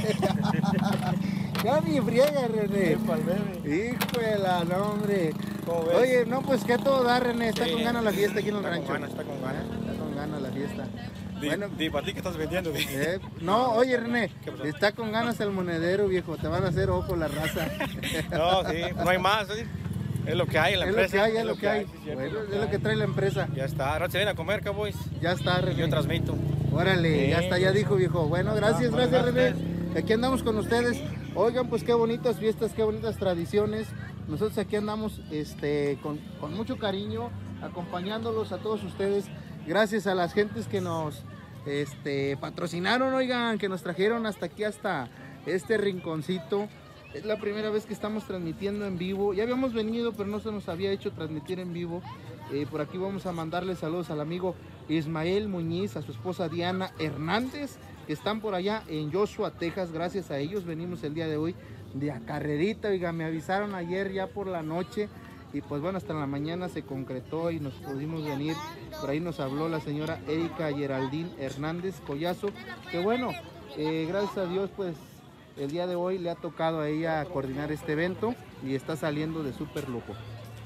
René. Ya mi friega, René. Híjole, no, hombre. ¿Cómo ves? Oye, no, pues que a todo da, René. Está Sí. con ganas la fiesta aquí en el Está rancho. con ganas, está con ganas. Está con ganas la fiesta. Di, Bueno. di, ¿para ti qué estás vendiendo? Di. Eh, no, oye René, ¿Qué pasó? está con ganas el monedero, viejo. Te van a hacer ojo la raza. No, sí, no hay más. ¿sí? Es lo que hay en la Es lo empresa. que hay, es lo que hay. sí, cierto, Bueno, es es lo que trae la empresa. Ya está. Ahora se vienen a comer, Cowboys. Ya está, Y René. yo transmito. Órale, Sí. ya está, ya dijo, viejo. Bueno, gracias, Bueno, gracias, gracias. René. Aquí andamos con ustedes. Oigan, pues qué bonitas fiestas, qué bonitas tradiciones. Nosotros aquí andamos este, con, con mucho cariño, acompañándolos a todos ustedes. Gracias a las gentes que nos este, patrocinaron, oigan, que nos trajeron hasta aquí, hasta este rinconcito. Es la primera vez que estamos transmitiendo en vivo. Ya habíamos venido, pero no se nos había hecho transmitir en vivo. Eh, por aquí vamos a mandarle saludos al amigo Ismael Muñiz, a su esposa Diana Hernández, que están por allá en Joshua, Texas. Gracias a ellos venimos el día de hoy de a carrerita. Oiga, me avisaron ayer ya por la noche y pues bueno, hasta la mañana se concretó y nos pudimos venir. Por ahí nos habló la señora Erika Geraldine Hernández Collazo, que bueno, eh, gracias a Dios pues el día de hoy le ha tocado a ella coordinar este evento y está saliendo de súper lujo.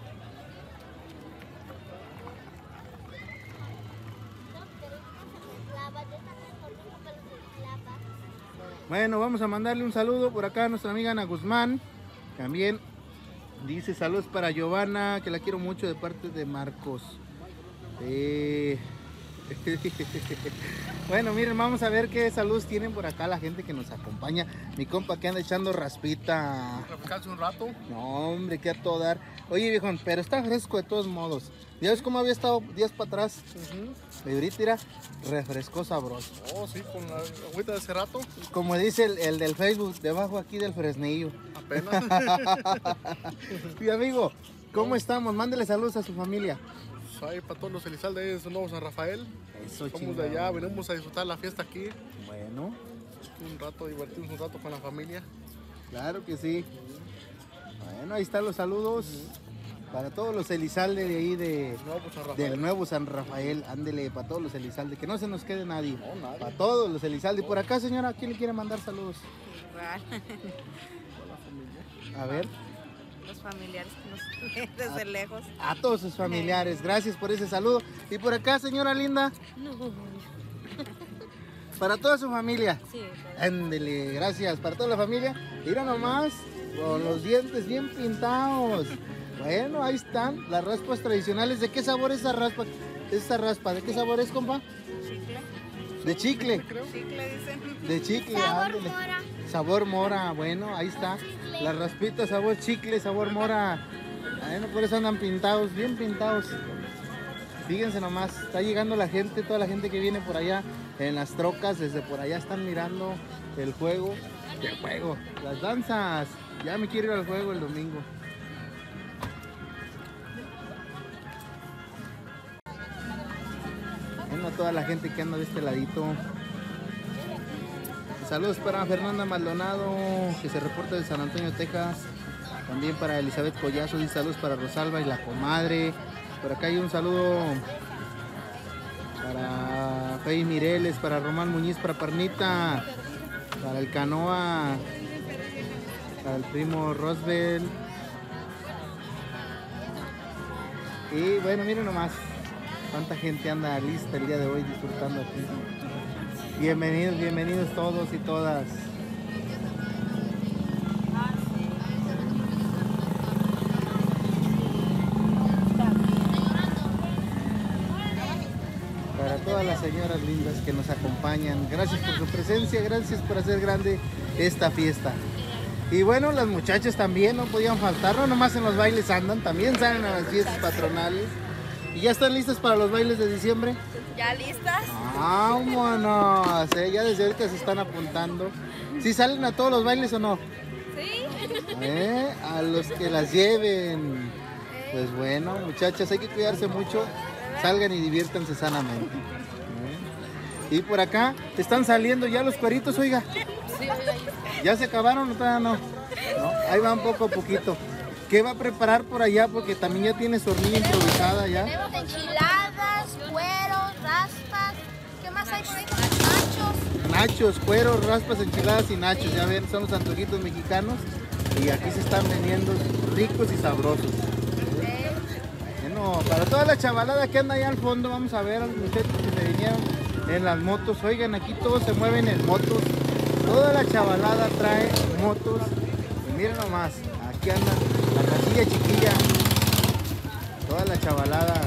Bueno, vamos a mandarle un saludo por acá a nuestra amiga Ana Guzmán. También dice saludos para Giovanna, que la quiero mucho de parte de Marcos. Eh... Bueno, miren, vamos a ver qué saludos tienen por acá la gente que nos acompaña. Mi compa que anda echando raspita. ¿Refrescarse un rato? No, hombre, que a todo dar. Oye, viejón, pero está fresco de todos modos. ¿Ya ves cómo había estado días para atrás? Uh-huh. Y ahorita, mira, refrescó sabroso. Oh, sí, con la agüita de ese rato. Como dice el, el del Facebook, debajo aquí del Fresnillo. Apenas. Mi amigo, ¿cómo estamos? Mándele saludos a su familia. Ahí para todos los Elizalde de Nuevo San Rafael. Eso, somos de allá, venimos a disfrutar la fiesta aquí. Bueno. Un rato, divertirnos un rato con la familia. Claro que sí. Bueno, ahí están los saludos. Uh-huh. Para todos los Elizalde de ahí de, Nuevo San Rafael. del Nuevo San Rafael. Ándele, para todos los Elizalde, que no se nos quede nadie. No, nadie. Para todos los Elizalde. Por acá, señora, ¿quién le quiere mandar saludos? A ver. Los familiares que nos desde a, lejos. A todos sus familiares, gracias por ese saludo. Y por acá, señora linda. No. Para toda su familia. Sí. Ándele, gracias. Para toda la familia. Mira nomás, con los dientes bien pintados. Bueno, ahí están las raspas tradicionales. ¿De qué sabor es esa raspa? Esa raspa, ¿de qué sabor es, compa? Chicle. De chicle. Chicle, dicen. De chicle, sabor ándele. mora. Sabor mora, bueno, ahí está. Las raspitas, sabor chicle, sabor mora. Bueno, por eso andan pintados, bien pintados. Fíjense nomás, está llegando la gente, toda la gente que viene por allá en las trocas, desde por allá están mirando el juego. ¿Qué juego? Las danzas. Ya me quiero ir al juego el domingo. Bueno, toda la gente que anda de este ladito. Saludos para Fernanda Maldonado, que se reporta de San Antonio, Texas. También para Elizabeth Collazo, y saludos para Rosalba y la comadre. Por acá hay un saludo para Fey Mireles, para Román Muñiz, para Parnita, para el Canoa, para el primo Rosbel. Y bueno, miren nomás cuánta gente anda lista el día de hoy disfrutando aquí. Bienvenidos, bienvenidos todos y todas. Para todas las señoras lindas que nos acompañan, gracias por su presencia, gracias por hacer grande esta fiesta. Y bueno, las muchachas también no podían faltar, no nomás en los bailes andan, también salen a las fiestas patronales. ¿Y ya están listas para los bailes de diciembre? ¿Ya listas? ¡Vámonos! ¿Eh? Ya desde ahorita se están apuntando. ¿Sí salen a todos los bailes o no? Sí. ¿Eh? A los que las lleven. Pues bueno, muchachas, hay que cuidarse mucho. Salgan y diviértanse sanamente. ¿Eh? Y por acá están saliendo ya los cueritos, oiga. ¿Ya se acabaron o todavía no? ¿No? Ahí van poco a poquito. ¿Qué va a preparar por allá? Porque también ya tiene su hornilla improvisada ya. Tenemos enchiladas, cueros, raspas. ¿Qué más hay por ahí? Nachos. Nachos, cueros, raspas, enchiladas y nachos. Ya ven, son los antojitos mexicanos. Y aquí se están vendiendo ricos y sabrosos. Bueno, para toda la chavalada que anda allá al fondo, vamos a ver a los muchachos que se vinieron en las motos. Oigan, aquí todos se mueven en motos. Toda la chavalada trae motos. Y miren nomás, aquí anda la racilla chiquilla. Toda la chavalada.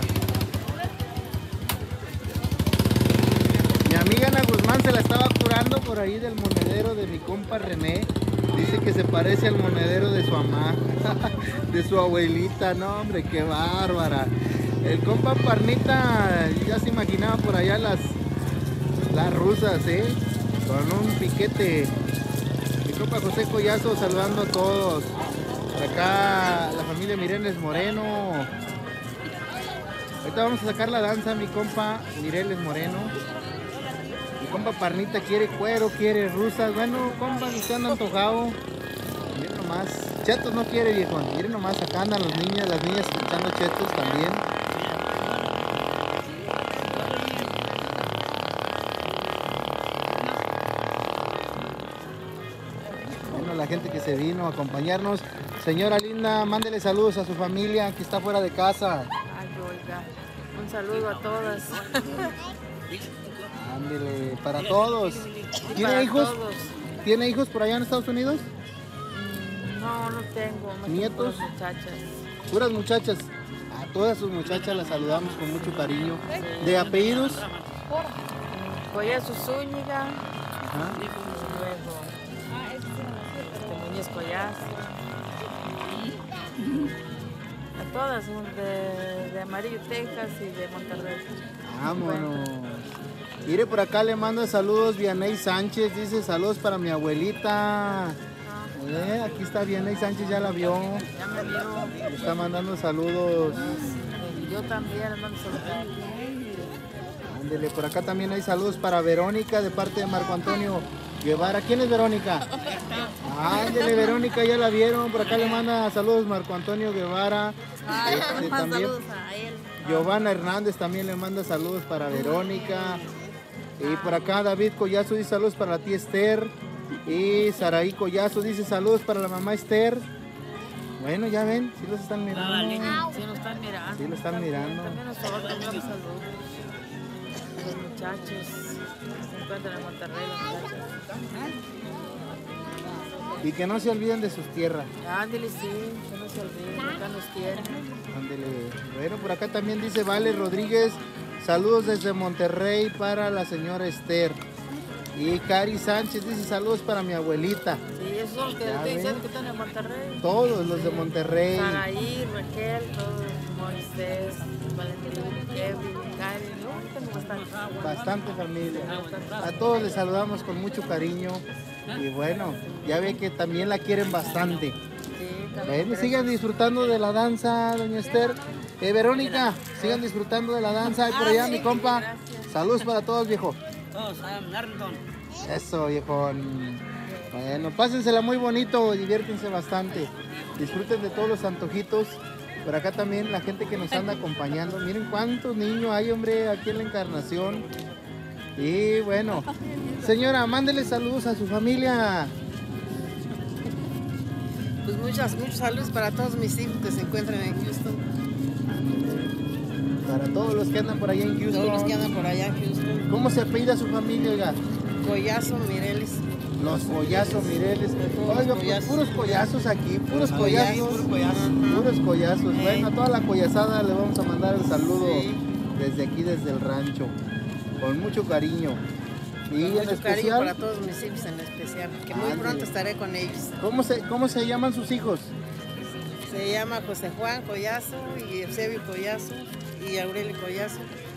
Mi amiga Ana Guzmán se la estaba curando por ahí del monedero de mi compa René. Dice que se parece al monedero de su mamá, de su abuelita. No, hombre, qué bárbara. El compa Parnita ya se imaginaba por allá las, las rusas, ¿eh? Con un piquete. Mi compa José Collazo saludando a todos. Por acá la familia Mireles Moreno. Ahorita vamos a sacar la danza, mi compa Mireles Moreno. Mi compa Parnita quiere cuero, quiere rusas. Bueno, compa, ni se han antojado. Miren nomás. Chetos no quiere, viejo. Miren nomás, acá andan los niños, las niñas echando chetos también. Bueno, la gente que se vino a acompañarnos. Señora linda, mándele saludos a su familia que está fuera de casa. Ay, oiga, un saludo a todas. Ándele, para todos. ¿Tiene Para hijos? todos. ¿Tiene hijos por allá en Estados Unidos? No, no tengo. más que ¿Nietos? puras muchachas. Puras muchachas. A todas sus muchachas las saludamos con mucho cariño. ¿De apellidos? Collazo Zúñiga. Ajá. Y luego este, Muñez Collazo. A todas, de, de Amarillo, Texas y de Monterrey. Vámonos. Mire, por acá le mando saludos Vianey Sánchez. Dice saludos para mi abuelita. Eh, aquí está Vianey Sánchez, ya la vio. Ya me vio. Le está mandando saludos. Y yo también, hermano, saludos. Ándele, por acá también hay saludos para Verónica de parte de Marco Antonio Guevara. ¿Quién es Verónica? Ándele, Verónica, ya la vieron. Por acá le manda saludos Marco Antonio Guevara. Este, Más también saludos a él. Giovanna Hernández también le manda saludos para Verónica. Y por acá David Collazo dice saludos para la tía Esther. Y Saraí Collazo dice saludos para la mamá Esther. Bueno, ya ven, sí los están mirando. Sí, nos están mirando. Sí lo están mirando. También nosotros mandamos saludos. Los muchachos que se encuentran en Monterrey, los muchachos. Y que no se olviden de sus tierras. Ándale, sí, que no se olviden, acá nos quieren. Ándele. Bueno, por acá también dice Vale Rodríguez. Saludos desde Monterrey para la señora Esther. Y Cari Sánchez dice saludos para mi abuelita. Sí, esos son los que Ya te dicen ven. que están en Monterrey. Todos los de Monterrey. Saraí, Raquel, todos, Moisés, Valentín, Kevin, Karen, no, tengo bastante. Bastante familia. A todos les saludamos con mucho cariño. Y bueno, ya ve que también la quieren bastante. Sí, Bueno, sigan disfrutando de la danza, doña Esther. Eh, Verónica, sigan disfrutando de la danza. Y por allá, mi compa. Saludos para todos, viejo. Todos, Arlington. Eso, viejo. Bueno, pásensela muy bonito, diviértense bastante. Disfruten de todos los antojitos. Por acá también la gente que nos anda acompañando. Miren cuántos niños hay, hombre, aquí en la Encarnación. Y bueno, señora, mándele saludos a su familia. Pues muchas, muchos saludos para todos mis hijos que se encuentran en Houston. Para todos los que andan por allá en Houston. Todos los que andan por allá en Houston. ¿Cómo se apellida su familia, oiga? Collazo Mireles. Los Collazo Mireles. Todos Oiga, collazos. puros collazos aquí, puros Puros collazos. collazos, collazos. Puros collazos. Eh. Bueno, a toda la collazada le vamos a mandar el saludo Sí. desde aquí, desde el rancho. Con mucho cariño. Y en Mucho cariño especial, para todos mis hijos en especial, que muy Ándale. pronto estaré con ellos. ¿cómo se, ¿cómo se llaman sus hijos? Se llama José Juan Collazo y Eusebio Collazo y Aurelio Collazo.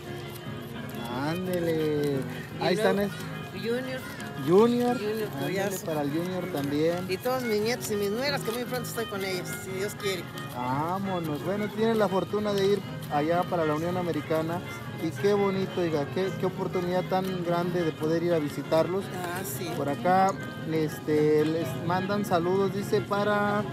Ándele. Y Ahí están. luego es- Junior Junior. Junior Ándele, Collazo. para el Junior también. y todos mis nietos y mis nueras, que muy pronto estoy con ellos, si Dios quiere. Vámonos. Bueno, tienen la fortuna de ir allá para la Unión Americana. Y qué bonito, oiga, qué, qué oportunidad tan grande de poder ir a visitarlos. Ah, sí. Por acá este, les mandan saludos, dice para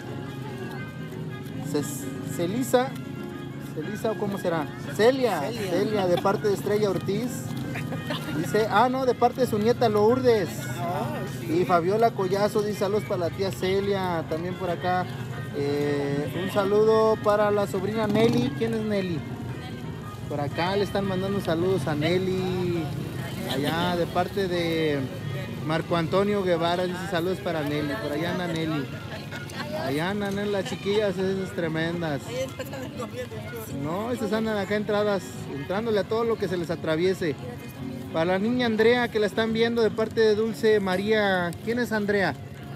Ces- Celisa. Celisa, ¿o cómo será? Celia. Celia. Celia, de parte de Estrella Ortiz. Dice, ah, no, de parte de su nieta Lourdes. Oh, sí. Y Fabiola Collazo dice saludos para la tía Celia. También por acá eh, un saludo para la sobrina Nelly. ¿Quién es Nelly? Por acá le están mandando saludos a Nelly. Allá de parte de Marco Antonio Guevara dice saludos para Nelly. Por allá anda Nelly. Allá andan las chiquillas esas tremendas. No, esas andan acá entradas, entrándole a todo lo que se les atraviese. Para la niña Andrea que la están viendo de parte de Dulce María. ¿Quién es Andrea?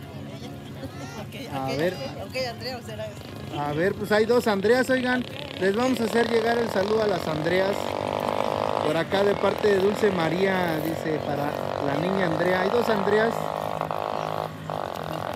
A ver, Ok, Andrea, será eso. a ver, pues hay dos Andreas, oigan. Les vamos a hacer llegar el saludo a las Andreas. Por acá de parte de Dulce María, dice, para la niña Andrea. Hay dos Andreas.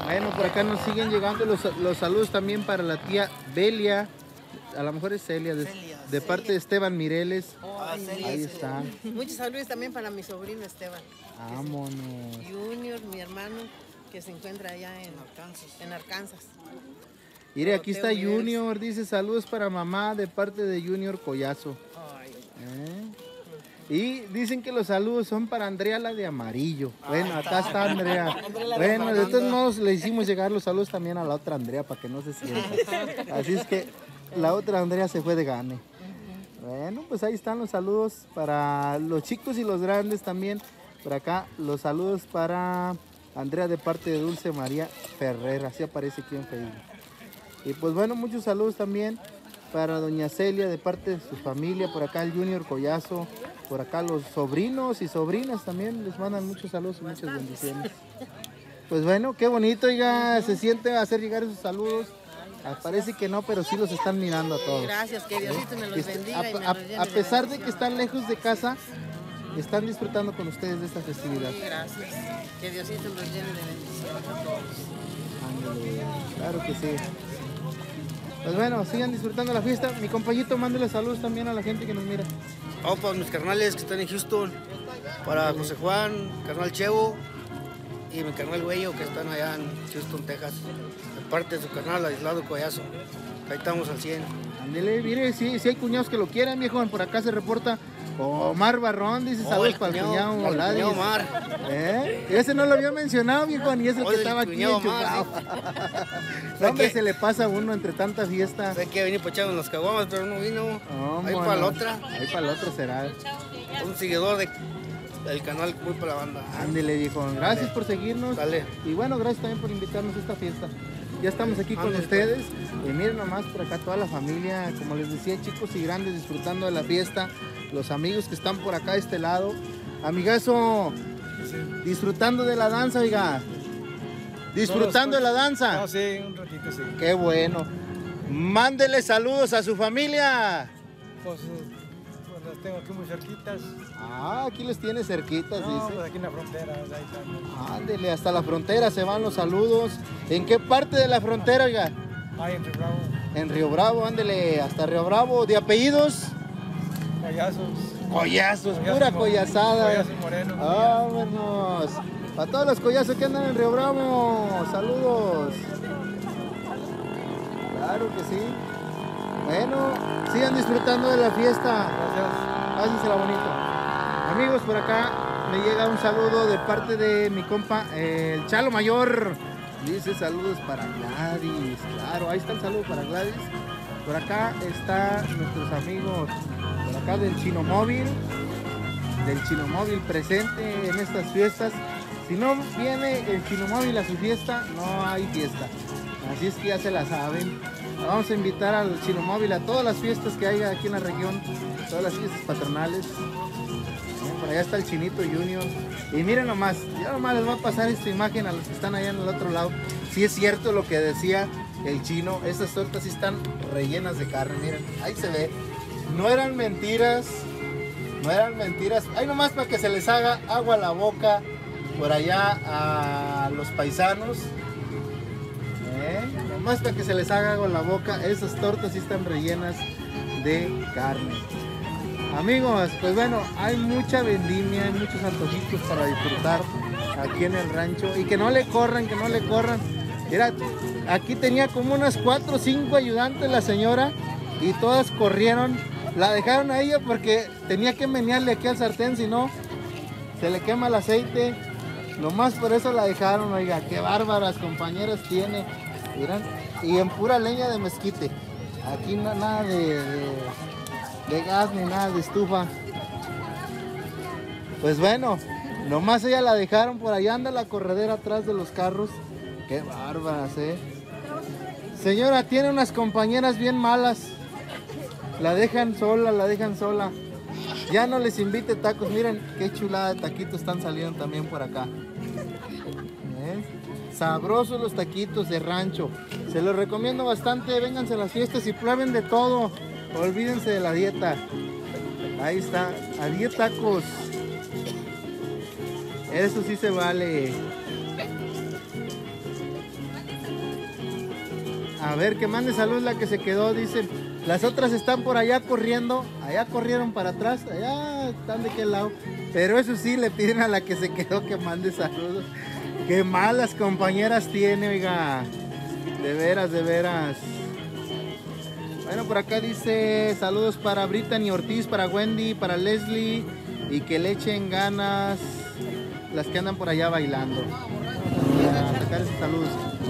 Bueno, por acá nos siguen llegando los, los saludos también para la tía Belia. A lo mejor es Celia, de, Celia, de parte Celia. de Esteban Mireles. Oh, Celia, Ahí Celia. está. Muchos saludos también para mi sobrino Esteban. Vámonos. Junior, mi hermano, que se encuentra allá en Arkansas. En Arkansas. Mire, aquí está Doroteo Mireles. Junior, dice saludos para mamá de parte de Junior Collazo. ¿Eh? Y dicen que los saludos son para Andrea, la de amarillo. Bueno, acá está Andrea. Andrea, la de Bueno, de Fernando. todos modos le hicimos llegar los saludos también a la otra Andrea para que no se sienta. Así es que la otra Andrea se fue de gane. Bueno, pues ahí están los saludos para los chicos y los grandes también. Por acá los saludos para Andrea de parte de Dulce María Ferrer. Así aparece aquí en Facebook. Y pues bueno, muchos saludos también para doña Celia de parte de su familia. Por acá el Junior Collazo. Por acá los sobrinos y sobrinas también les mandan muchos saludos y muchas bendiciones. Pues bueno, qué bonito, oiga, se siente hacer llegar esos saludos. Ah, parece que no, pero sí los están mirando a todos. Gracias, que Diosito me los Este, bendiga y me a, los llene a- a de pesar de que bendiciones. están lejos de casa, están disfrutando con ustedes de esta festividad. Sí, gracias. Que Diosito los llene de bendiciones a todos. Ándale, claro que sí. Pues bueno, sigan disfrutando la fiesta. Mi compañito, mándele saludos también a la gente que nos mira. Vamos para mis carnales que están en Houston, para José Juan, carnal Chevo y mi carnal Güello que están allá en Houston, Texas, de parte de su carnal Aislado Collazo. Ahí estamos al cien. Ándele, mire, si, si hay cuñados que lo quieran, viejo, por acá se reporta Omar Barrón, dice Oh, saludos el para el cuñado, cuñado el Oladis. cuñado Omar. ¿Eh? Ese no lo había mencionado, viejo, ni es el Oh, que el estaba aquí cuñado Omar, enchufado. No, hombre, se le pasa a uno entre tanta fiesta. Sé que venir para echar en las caguamas, pero no vino. Ahí Vámonos. para la otra. Ahí para la otra será. Un seguidor de, del canal Muy para la Banda. Ándele, viejo. Gracias por seguirnos. Dale. Y bueno, gracias también por invitarnos a esta fiesta. Ya estamos aquí con Ándele, ustedes. Y miren nomás por acá toda la familia, como les decía, chicos y grandes, disfrutando de la fiesta. Los amigos que están por acá de este lado. Amigazo, disfrutando de la danza, oiga. Disfrutando de la danza. No, sí, un ratito sí. Qué bueno. Mándele saludos a su familia. Pues, eh, pues las tengo aquí muy cerquitas. Ah, aquí les tiene cerquitas, No, dice. pues aquí en la frontera, ahí están. Ándele, hasta la frontera se van los saludos. ¿En qué parte de la frontera, oiga? Ahí en Río Bravo. En Río Bravo, ándele, hasta Río Bravo. ¿De apellidos? Collazos. Collazos, Collazo pura mo- collazada. Collazo moreno. Vámonos. Para todos los collazos que andan en Río Bravo, saludos. Claro que sí. Bueno, sigan disfrutando de la fiesta. Gracias. Pásensela bonito. Amigos, por acá me llega un saludo de parte de mi compa, eh, el Chalo Mayor. Dice saludos para Gladys. Claro, ahí está el saludo para Gladys. Por acá están nuestros amigos, por acá del Chino Móvil, del Chino Móvil presente en estas fiestas. Si no viene el Chino Móvil a su fiesta, no hay fiesta. Así es que ya se la saben. Vamos a invitar al Chino Móvil a todas las fiestas que haya aquí en la región, todas las fiestas patronales. Bien, por allá está el Chinito Junior. Y miren nomás, ya nomás les voy a pasar esta imagen a los que están allá en el otro lado. Si es cierto lo que decía el chino, estas tortas sí están rellenas de carne, miren, ahí se ve. No eran mentiras, no eran mentiras. Ahí nomás para que se les haga agua a la boca por allá a los paisanos. ¿Eh? Nomás para que se les haga agua a la boca, esas tortas sí están rellenas de carne. Amigos, pues bueno, hay mucha vendimia, hay muchos antojitos para disfrutar aquí en el rancho. Y que no le corran, que no le corran. Mira, aquí tenía como unas cuatro o cinco ayudantes la señora y todas corrieron. La dejaron a ella porque tenía que menearle aquí al sartén, si no se le quema el aceite. Nomás por eso la dejaron, oiga, qué bárbaras compañeras tiene. Miran, y en pura leña de mezquite. Aquí no, nada de, de, de gas ni nada de estufa. Pues bueno, nomás ella la dejaron, por allá anda la corredera atrás de los carros. Qué bárbaras, eh. Señora, tiene unas compañeras bien malas. La dejan sola, la dejan sola. Ya no les invite tacos. Miren qué chulada de taquitos están saliendo también por acá. ¿Eh? Sabrosos los taquitos de rancho. Se los recomiendo bastante. Vénganse a las fiestas y prueben de todo. Olvídense de la dieta. Ahí está. A diez tacos. Eso sí se vale. A ver, que mande salud la que se quedó, dicen. Las otras están por allá corriendo. Allá corrieron para atrás. Allá están de qué lado. Pero eso sí, le piden a la que se quedó que mande saludos. Qué malas compañeras tiene, oiga. De veras, de veras. Bueno, por acá dice saludos para Brittany Ortiz, para Wendy, para Leslie. Y que le echen ganas las que andan por allá bailando. Para sacar esos saludos.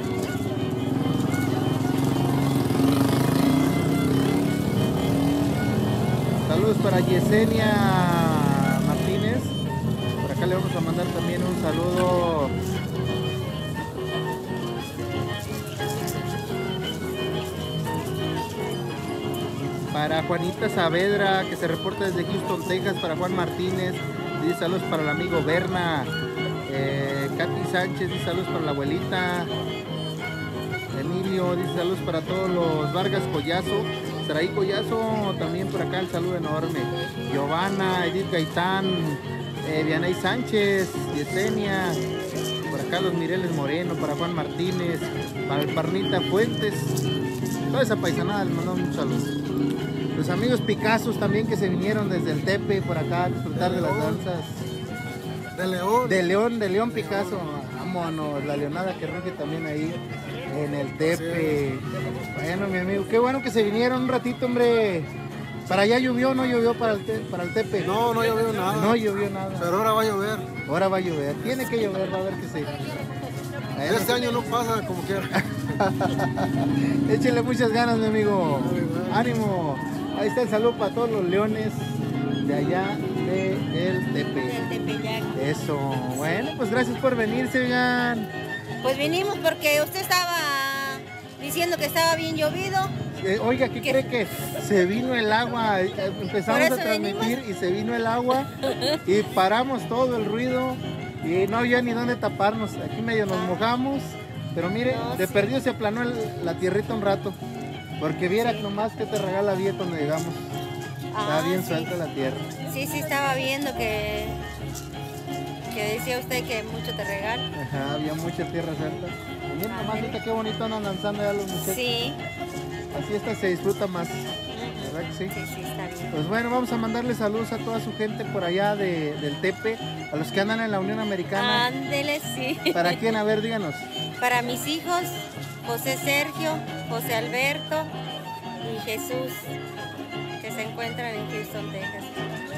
Saludos para Yesenia Martínez. Por acá le vamos a mandar también un saludo. Para Juanita Saavedra, que se reporta desde Houston, Texas. Para Juan Martínez. Dice saludos para el amigo Berna. Eh, Katy Sánchez dice saludos para la abuelita. Emilio dice saludos para todos los Vargas Collazo. Saraí Collazo, también por acá el saludo enorme. Giovanna, Edith Gaitán, eh, Vianey Sánchez, Yesenia, por acá los Mireles Moreno, para Juan Martínez, para el Parnita Fuentes, toda esa paisanada les mandamos un saludo. Los amigos Picassos también que se vinieron desde el Tepe por acá a disfrutar de, de las danzas. De León. De León, de León Picasso. Vámonos, la leonada que ruge también ahí en el Tepe. Bueno, mi amigo, qué bueno que se vinieron un ratito, hombre. ¿Para allá llovió o no llovió para el, te, para el Tepe? No, no llovió nada. No llovió nada. Pero ahora va a llover. Ahora va a llover. Tiene que llover, va a ver que sí. Bueno, este año no pasa como quiera. Échenle muchas ganas, mi amigo. Ánimo. Ahí está el saludo para todos los leones de allá de el Tepe. Del Tepeyac. Eso. Bueno, pues gracias por venirse, oigan. Pues vinimos porque usted estaba diciendo que estaba bien llovido. Eh, oiga, ¿qué, ¿qué cree que se vino el agua? Eh, empezamos a transmitir venimos. Y se vino el agua y paramos todo el ruido y no había ni dónde taparnos. Aquí medio nos mojamos, pero mire, no, de sí. perdido se aplanó el, la tierrita un rato, porque viera sí. nomás que te regala vida cuando llegamos. Ah, estaba bien sí. suelta la tierra. Sí, sí, estaba viendo que, que decía usted que mucho te regala. Ajá, había mucha tierra suelta. Y miren nomás ahorita qué bonito andan lanzando ya los muchachos. Sí. Así esta se disfruta más, ¿verdad que sí? Sí, sí, está bien. Pues bueno, vamos a mandarle saludos a toda su gente por allá de, del Tepe, a los que andan en la Unión Americana. Ándele, sí. ¿Para quién? A ver, díganos. Para mis hijos, José Sergio, José Alberto y Jesús, que se encuentran en Houston, Texas.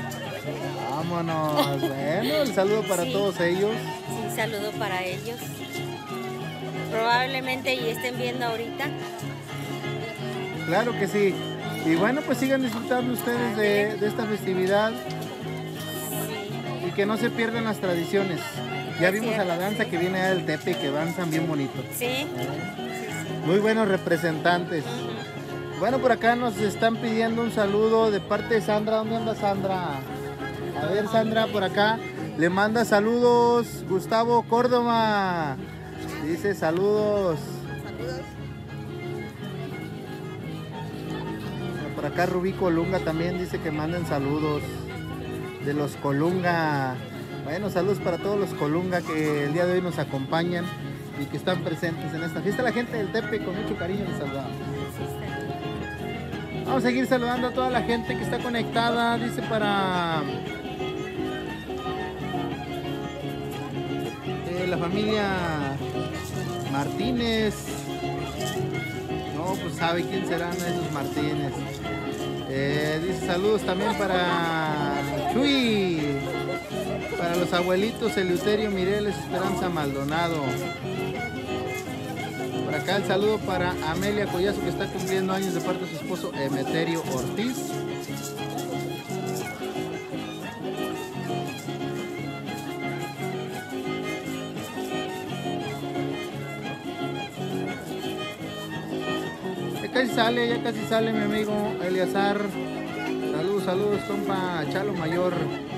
Vámonos, bueno, el saludo para sí. todos ellos. Sí, saludo para ellos. Probablemente y estén viendo ahorita. Claro que sí. Y bueno, pues sigan disfrutando ustedes de, de esta festividad. Sí. Y que no se pierdan las tradiciones. Ya es vimos cierto. A la danza que viene del Tepe, que danzan bien bonito. Sí. ¿Eh? sí, sí. Muy buenos representantes. Uh-huh. Bueno, por acá nos están pidiendo un saludo de parte de Sandra. ¿Dónde anda Sandra? A ver, Sandra, por acá. Le manda saludos Gustavo Córdoba. Dice saludos. Saludos. Por acá Rubí Colunga también dice que manden saludos de los Colunga. Bueno, saludos para todos los Colunga que el día de hoy nos acompañan y que están presentes en esta fiesta. La gente del Tepe con mucho cariño les saludamos. Vamos a seguir saludando a toda la gente que está conectada. Dice para eh, la familia Martínez. No, pues sabe quién serán esos Martínez. Eh, dice saludos también para Chuy, para los abuelitos Eleuterio Mireles, Esperanza Maldonado. Por acá el saludo para Amelia Collazo, que está cumpliendo años de parte de su esposo Emeterio Ortiz. Ya casi sale, ya casi sale mi amigo Eleazar. Saludos, saludos, compa Chalo Mayor.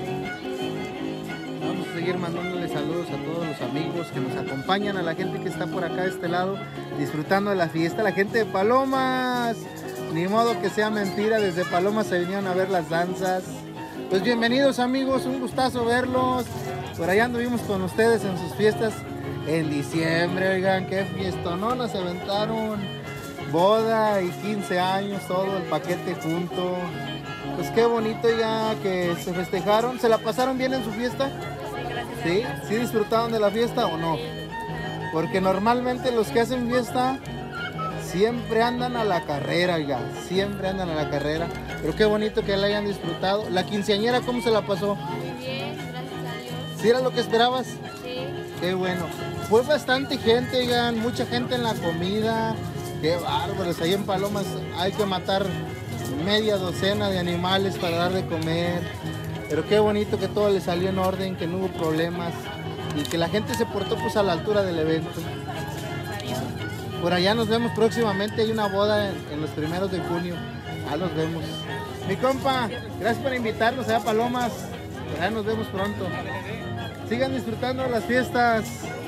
Vamos a seguir mandándole saludos a todos los amigos que nos acompañan, a la gente que está por acá de este lado, disfrutando de la fiesta, la gente de Palomas. Ni modo que sea mentira, desde Palomas se vinieron a ver las danzas. Pues bienvenidos amigos, un gustazo verlos. Por allá anduvimos con ustedes en sus fiestas en diciembre, oigan, qué fiesta, ¿no? Nos aventaron. boda y quince años, todo el paquete junto. Pues qué bonito ya que se festejaron. ¿Se la pasaron bien en su fiesta? ¿Sí? ¿Sí disfrutaron de la fiesta o no? Porque normalmente los que hacen fiesta siempre andan a la carrera, oiga, siempre andan a la carrera. Pero qué bonito que la hayan disfrutado. ¿La quinceañera cómo se la pasó? Muy bien, gracias a Dios. ¿Sí era lo que esperabas? Sí. Qué bueno. Fue bastante gente, oigan, mucha gente en la comida. Qué bárbaros. Ahí en Palomas hay que matar media docena de animales para dar de comer. Pero qué bonito que todo le salió en orden, que no hubo problemas y que la gente se portó pues a la altura del evento. Por allá nos vemos próximamente, hay una boda en, en los primeros de junio. Ya nos vemos. Mi compa, gracias por invitarnos allá a Palomas. Ya nos vemos pronto. Sigan disfrutando las fiestas.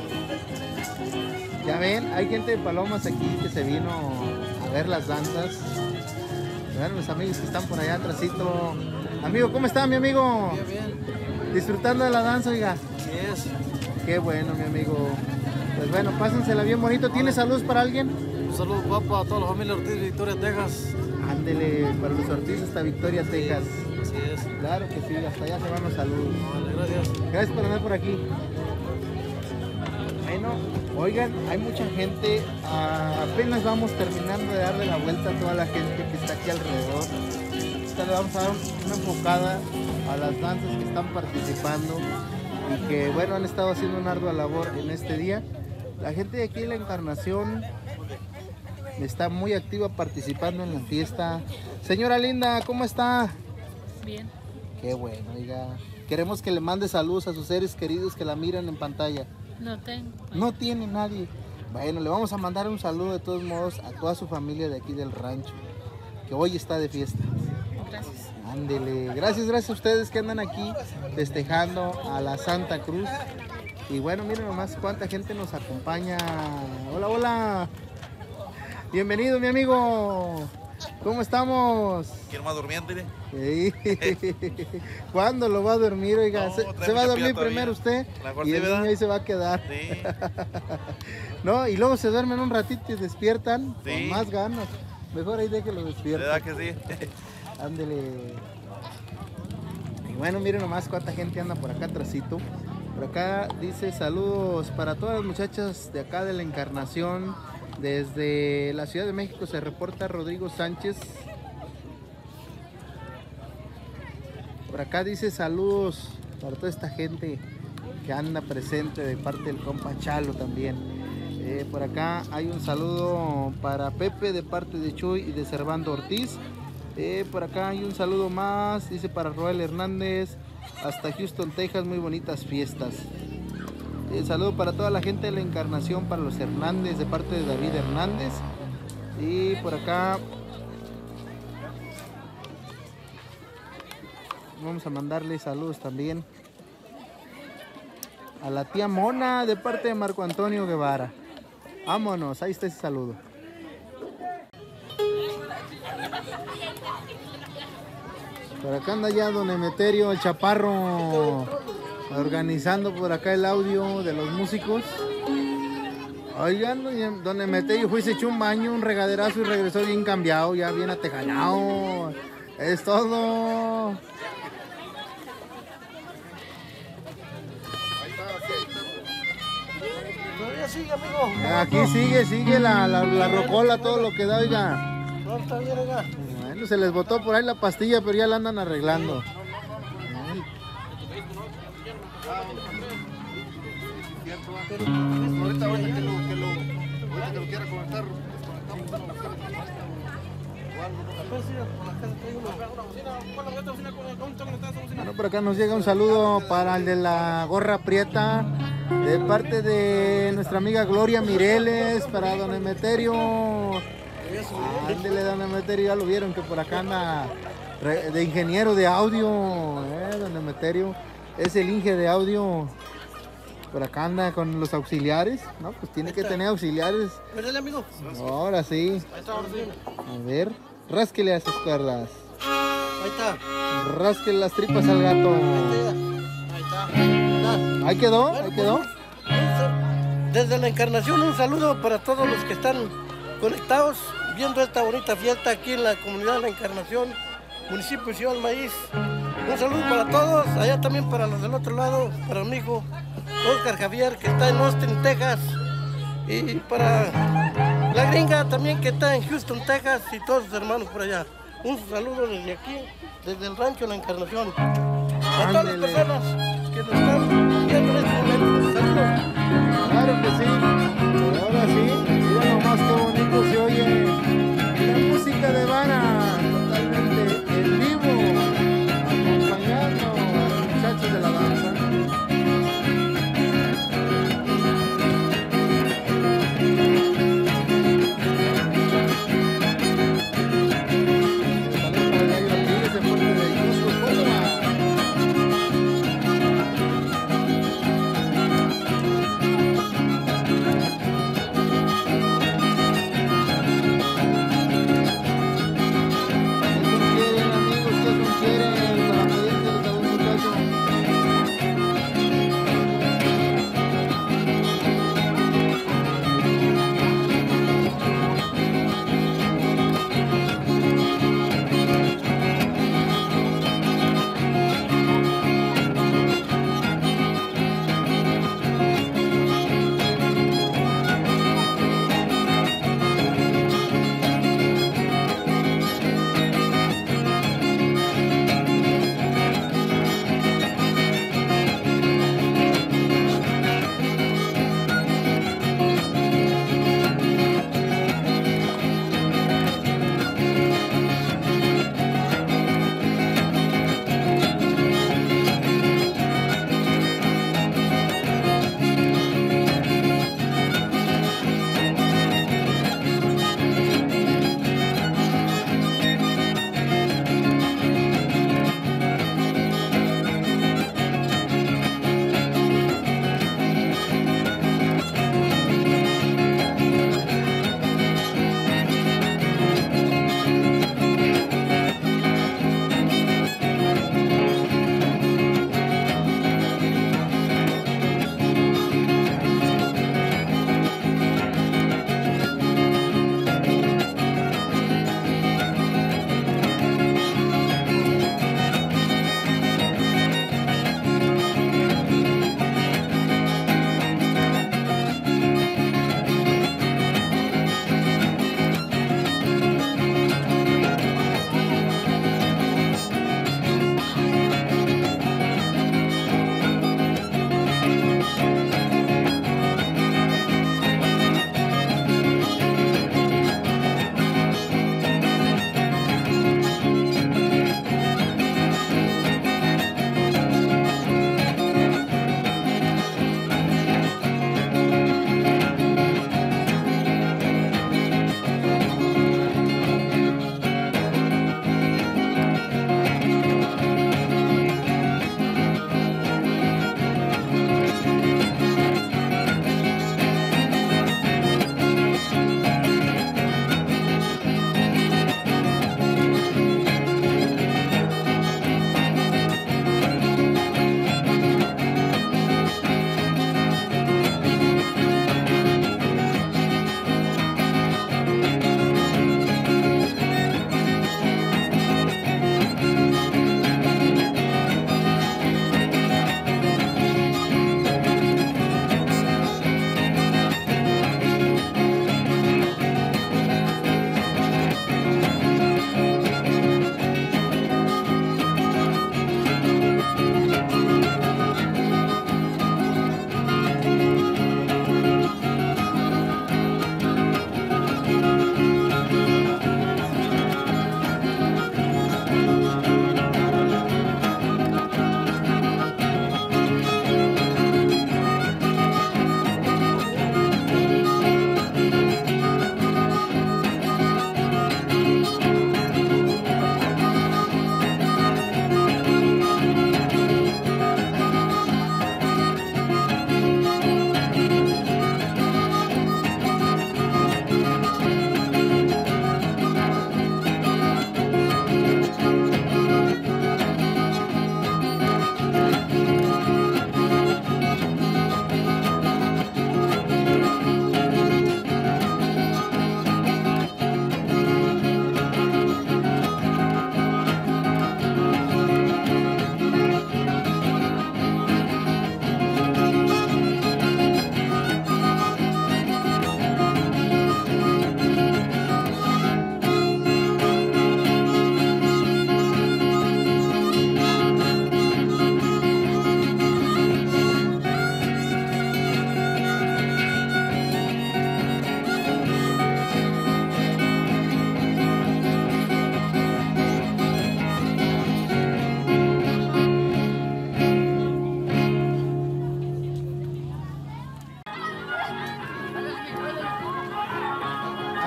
Ya ven, hay gente de Palomas aquí que se vino a ver las danzas. Vean los amigos que están por allá atrásito. Amigo, ¿cómo está mi amigo? Bien, bien. Disfrutando de la danza, oiga. Sí es. Qué bueno, mi amigo. Pues bueno, pásensela bien bonito. ¿Tienes saludos para alguien? Un saludo, papá, a toda la familia Ortiz de Victoria, Texas. Ándele, para los Ortiz hasta Victoria, Texas. Así es. Claro que sí, hasta allá se van los saludos. Vale, gracias. Gracias por andar por aquí. Bueno, oigan, hay mucha gente. Ah, apenas vamos terminando de darle la vuelta a toda la gente que está aquí alrededor. Ahorita le vamos a dar una enfocada a las danzas que están participando y que, bueno, han estado haciendo una ardua labor en este día. La gente de aquí en la Encarnación está muy activa participando en la fiesta. Señora linda, ¿cómo está? Bien. Qué bueno, oiga. Queremos que le mande saludos a sus seres queridos que la miran en pantalla. No tengo. No tiene nadie. Bueno, le vamos a mandar un saludo de todos modos a toda su familia de aquí del rancho, que hoy está de fiesta. Gracias. Ándele. Gracias, gracias a ustedes que andan aquí festejando a la Santa Cruz. Y bueno, miren nomás cuánta gente nos acompaña. Hola, hola. Bienvenido, mi amigo. ¿Cómo estamos? ¿Quién más durmiente? Sí. ¿Cuándo lo va a dormir, oiga? No, se, se va a dormir primero usted y y el el niño ahí se va a quedar. Sí. No, y luego se duermen un ratito y despiertan Sí. con más ganas. Mejor ahí de que lo despierten. ¿Verdad que sí? Ándele. Y bueno, miren nomás cuánta gente anda por acá atrásito. Por acá dice saludos para todas las muchachas de acá de la Encarnación. Desde la Ciudad de México se reporta Rodrigo Sánchez. Por acá dice saludos para toda esta gente que anda presente de parte del compa Chalo también. Eh, por acá hay un saludo para Pepe de parte de Chuy y de Servando Ortiz. Eh, por acá hay un saludo más, dice para Roel Hernández, hasta Houston, Texas, muy bonitas fiestas. Eh, saludo para toda la gente de la Encarnación, para los Hernández de parte de David Hernández. Y por acá vamos a mandarle saludos también a la tía Mona de parte de Marco Antonio Guevara. Vámonos, ahí está ese saludo. Por acá anda ya don Emeterio, el chaparro, organizando por acá el audio de los músicos. Oigan, don Emeterio fue y se echó un baño, un regaderazo y regresó bien cambiado, ya bien atejalado. Es todo. Todavía sigue, amigo. Aquí sigue, sigue la, la, la rocola, todo lo que da, oiga. No, está bien, oiga. Bueno, se les botó por ahí la pastilla, pero ya la andan arreglando. Pero ahorita, ahorita que lo, que lo, ahorita que lo quiera conectar, Bueno, por acá nos llega un saludo para el de la gorra prieta de parte de nuestra amiga Gloria Mireles, para don Emeterio. Ándele, don Emeterio, ya lo vieron que por acá anda de ingeniero de audio, eh, don Emeterio, es el Inge de audio. Por acá anda con los auxiliares, ¿no? Pues tiene que tener auxiliares. ¿Verdad, amigo? Ahora sí. Ahí está, ahora sí. A ver, rásquele a esas cuerdas. Ahí está. Rásquele las tripas al gato. Ahí está. Ahí quedó, Bueno, ahí quedó. pues, desde la Encarnación un saludo para todos los que están conectados viendo esta bonita fiesta aquí en la comunidad de la Encarnación, municipio de Ciudad del Maíz. Un saludo para todos, allá también para los del otro lado, para mi hijo Oscar Javier que está en Austin, Texas, y para la gringa también que está en Houston, Texas, y todos sus hermanos por allá. Un saludo desde aquí, desde el rancho La Encarnación. A todas las personas que nos están viendo en este momento, saludos. Claro que sí. Y ahora sí, mira nomás qué bonito se oye la música de Vara, totalmente en vivo, acompañando a los muchachos de la danza.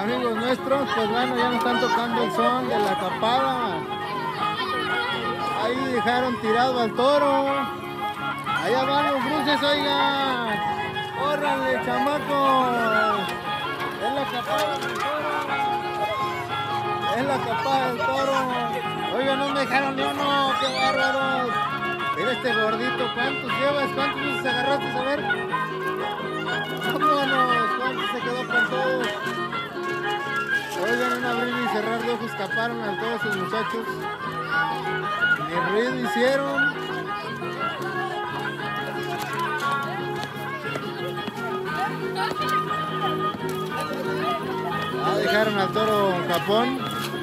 amigos nuestros, pues bueno, ya nos están tocando el son de la capada. Ahí dejaron tirado al toro. Allá van los bruces, oigan. ¡Córranle, chamacos! Es la capada del toro. Es la capada del toro. Oigan, no me dejaron ni uno. ¡Qué bárbaros! Mira este gordito, ¿cuántos llevas? ¿Cuántos veces agarraste? A ver. Vámonos, ¿cuántos se quedó con todos? Oigan, un abrir y cerrar de ojos escaparon a todos esos muchachos. Ni ruido hicieron. Ah, dejaron al toro Capón.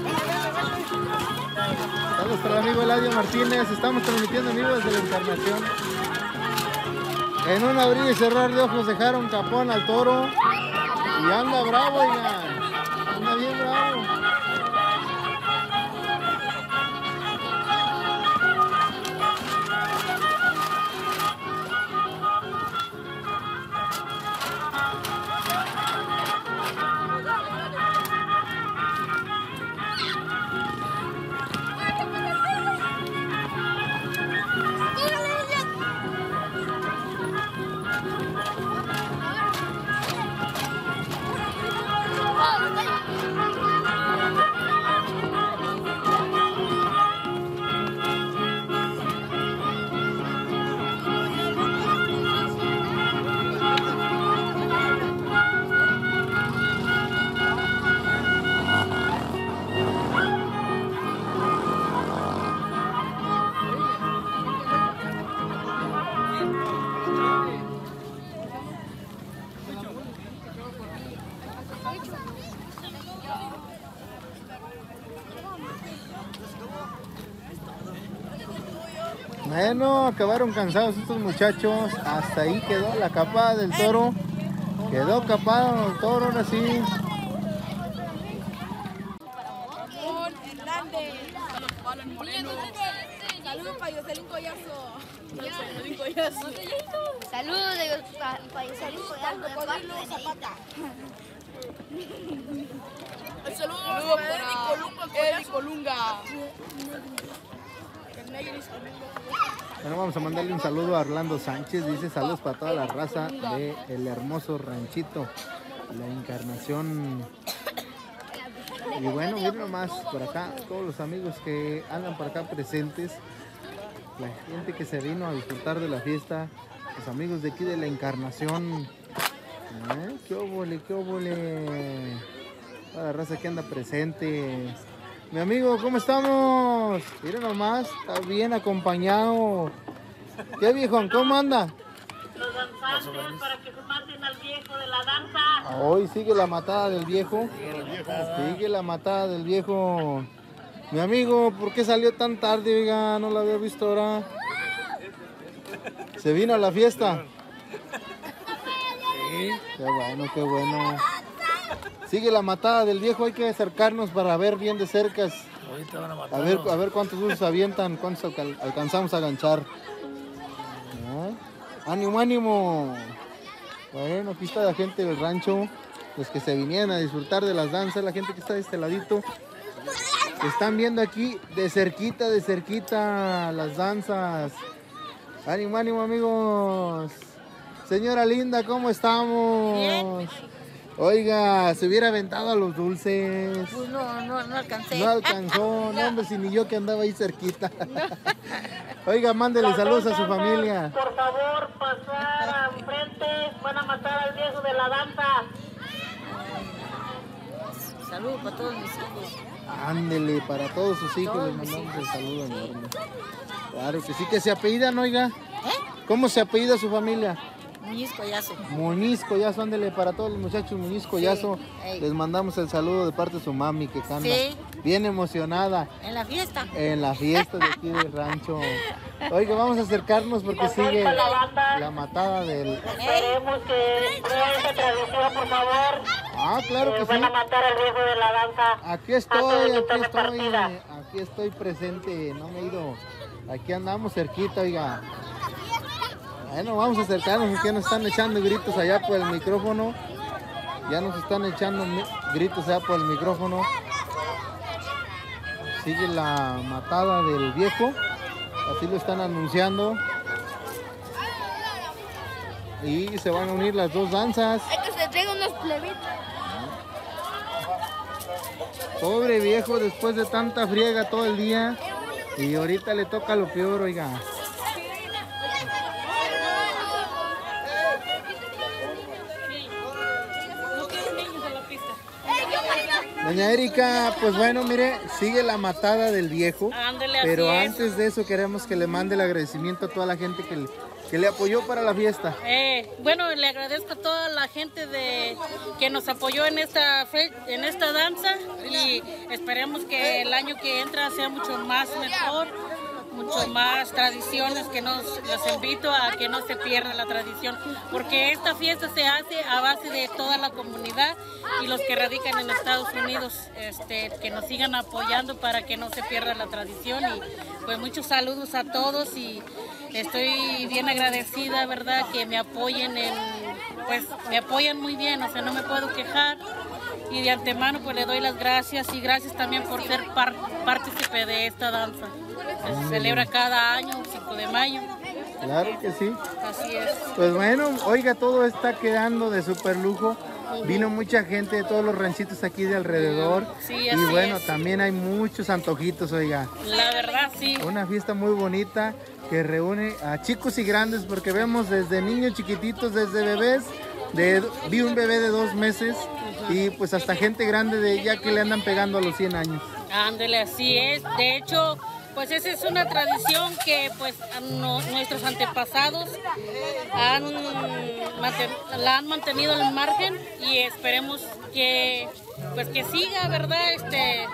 Saludos para el amigo Eladio Martínez. Estamos transmitiendo en vivo desde la Encarnación. En un abrir y cerrar de ojos dejaron Capón al toro. Y anda bravo, oigan. Anda bien bravo. Bueno, acabaron cansados estos muchachos. Hasta ahí quedó la capada del toro. Quedó capado el toro, ahora sí. Saludos para Yoselín Collazo. Yoselín Collazo. Saludos para Yoselín Collazo de parte de Zapata. Saludos para Eli Colunga. Bueno, vamos a mandarle un saludo a Orlando Sánchez. Dice saludos para toda la raza de El Hermoso Ranchito, la Encarnación. Y bueno, miren nomás por acá, todos los amigos que andan por acá presentes, la gente que se vino a disfrutar de la fiesta, los amigos de aquí de la Encarnación. ¿Eh? ¡Qué óvole, qué óvole! Toda la raza que anda presente. Mi amigo, ¿cómo estamos? Miren nomás, está bien acompañado. ¿Qué viejón? ¿Cómo anda? Los danzantes para que se maten al viejo de la danza. Hoy sigue la matada del viejo. Sigue la matada del viejo. Mi amigo, ¿por qué salió tan tarde? Oiga, no la había visto ahora. ¿Se vino a la fiesta? Sí. Qué bueno, qué bueno. Sigue la matada del viejo, hay que acercarnos para ver bien de cerca. A ver, a ver cuántos usos avientan, cuántos alca- alcanzamos a ganchar. ¿Eh? ¡Ánimo, ánimo! Bueno, aquí está la gente del rancho, los que se vinieron a disfrutar de las danzas, la gente que está de este ladito. Están viendo aquí de cerquita, de cerquita las danzas. ¡Ánimo, ánimo, amigos! Señora linda, ¿cómo estamos? Bien. Oiga, se hubiera aventado a los dulces. Pues no, no, no alcancé. No alcanzó, no, hombre, si ni yo que andaba ahí cerquita. Oiga, mándele saludos a su familia. Por favor, pasar al frente, van a matar al viejo de la danza. Saludos para todos mis hijos. Ándele, para todos sus hijos Todos les mis mandamos el hijos. saludo enorme. Claro que sí, que se apellidan, oiga. ¿Eh? ¿Cómo se apellida su familia? Muñiz Collazo. Muñiz Collazo, ándele, para todos los muchachos Muñiz Collazo. ey. Les mandamos el saludo de parte de su mami que canta. Sí. Bien emocionada. En la fiesta. En la fiesta de aquí del rancho. Oiga, vamos a acercarnos porque sigue la matada del... Esperemos que prueben esa tradición, por favor. Ah, claro que sí. Van a matar al viejo de la danza. Aquí estoy, aquí estoy, aquí estoy presente, no me he ido. Aquí andamos cerquita, oiga. Bueno, vamos a acercarnos porque nos están echando gritos allá por el micrófono. Ya nos están echando gritos ya por el micrófono. Sigue la matada del viejo. Así lo están anunciando. Y se van a unir las dos danzas. Hay que se traigan unos plebitos. Pobre viejo, después de tanta friega todo el día. Y ahorita le toca lo peor, oiga. Doña Erika, pues bueno, mire, sigue la matada del viejo. Ándele, pero así es. antes de eso queremos que le mande el agradecimiento a toda la gente que le, que le apoyó para la fiesta. Eh, bueno, le agradezco a toda la gente de que nos apoyó en esta fe, en esta danza y esperemos que el año que entra sea mucho más mejor, mucho más tradiciones, que nos los invito a que no se pierda la tradición, porque esta fiesta se hace a base de toda la comunidad y los que radican en Estados Unidos, este, que nos sigan apoyando para que no se pierda la tradición. Y pues muchos saludos a todos y estoy bien agradecida, verdad, que me apoyen en, pues me apoyan muy bien, o sea, no me puedo quejar. Y de antemano pues le doy las gracias y gracias también por ser par partícipe de esta danza. Se celebra cada año, cinco de mayo. Claro que sí. Así es. Pues bueno, oiga, todo está quedando de súper lujo. Vino mucha gente de todos los ranchitos aquí de alrededor. Sí, y así bueno, es. también hay muchos antojitos, oiga. La verdad, sí. Una fiesta muy bonita que reúne a chicos y grandes, porque vemos desde niños chiquititos, desde bebés. De, vi un bebé de dos meses y pues hasta gente grande de ya que le andan pegando a los cien años. Ándele, así es. De hecho, pues esa es una tradición que pues no, nuestros antepasados han, la han mantenido al margen y esperemos que pues que siga, ¿verdad? Este,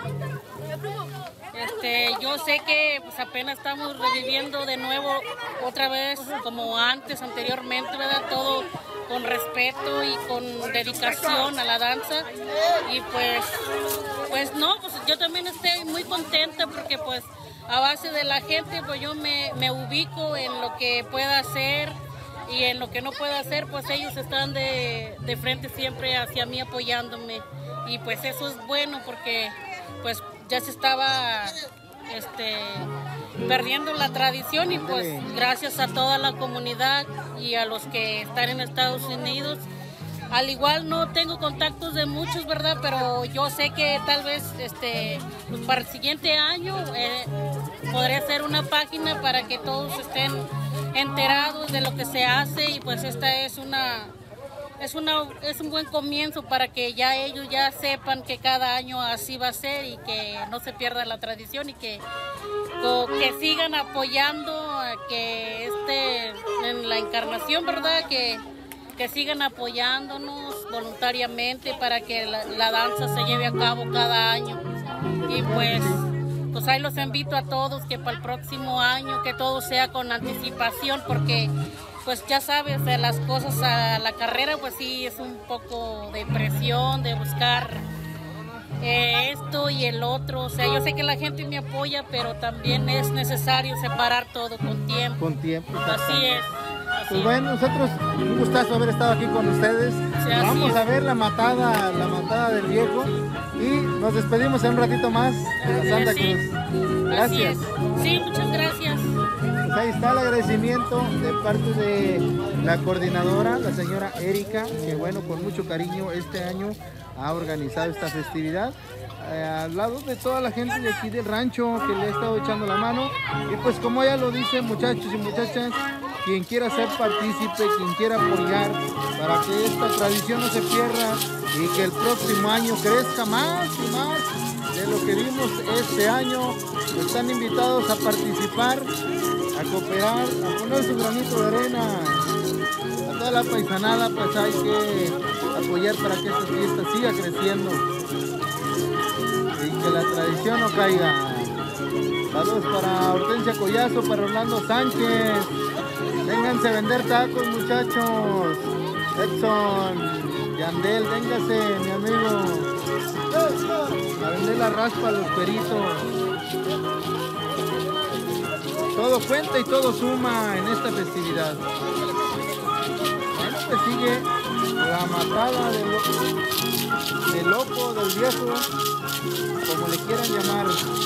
este, yo sé que pues apenas estamos reviviendo de nuevo otra vez como antes, anteriormente, ¿verdad? Todo con respeto y con dedicación a la danza y pues pues no, pues yo también estoy muy contenta porque pues a base de la gente pues yo me, me ubico en lo que pueda hacer y en lo que no pueda hacer pues ellos están de, de frente siempre hacia mí apoyándome y pues eso es bueno porque pues ya se estaba este perdiendo la tradición y pues gracias a toda la comunidad y a los que están en Estados Unidos. Al igual no tengo contactos de muchos, ¿verdad? Pero yo sé que tal vez este, pues para el siguiente año eh, podré hacer una página para que todos estén enterados de lo que se hace y pues esta es una es una es un buen comienzo para que ya ellos ya sepan que cada año así va a ser y que no se pierda la tradición y que que sigan apoyando a que este en la encarnación, ¿verdad? Que que sigan apoyándonos voluntariamente para que la, la danza se lleve a cabo cada año. Y pues, pues ahí los invito a todos que para el próximo año que todo sea con anticipación porque pues ya sabes, de las cosas a la carrera pues sí es un poco de presión de buscar eh, esto y el otro. O sea, yo sé que la gente me apoya, pero también es necesario separar todo con tiempo. Con tiempo. Así es. Pues bueno, nosotros un gustazo haber estado aquí con ustedes. Sí, vamos es. a ver la matada, la matada del viejo y nos despedimos en un ratito más de la Santa Sí. Cruz. Gracias. Sí, muchas gracias. Pues ahí está el agradecimiento de parte de la coordinadora, la señora Erika, que bueno, con mucho cariño este año ha organizado esta festividad. Eh, al lado de toda la gente de aquí del rancho que le ha estado echando la mano y pues como ella lo dice, muchachos y muchachas, quien quiera ser partícipe, quien quiera apoyar para que esta tradición no se pierda y que el próximo año crezca más y más de lo que vimos este año, están invitados a participar, a cooperar, a poner su granito de arena. A toda la paisanada pues hay que apoyar para que esta fiesta siga creciendo y que la tradición no caiga. Saludos para Hortensia Collazo, para Orlando Sánchez. Vénganse a vender tacos, muchachos. Edson, Yandel, véngase, mi amigo. A vender la raspa a los peritos. Todo cuenta y todo suma en esta festividad. Bueno, pues sigue la matada de, lo, de loco, del viejo, como le quieran llamar.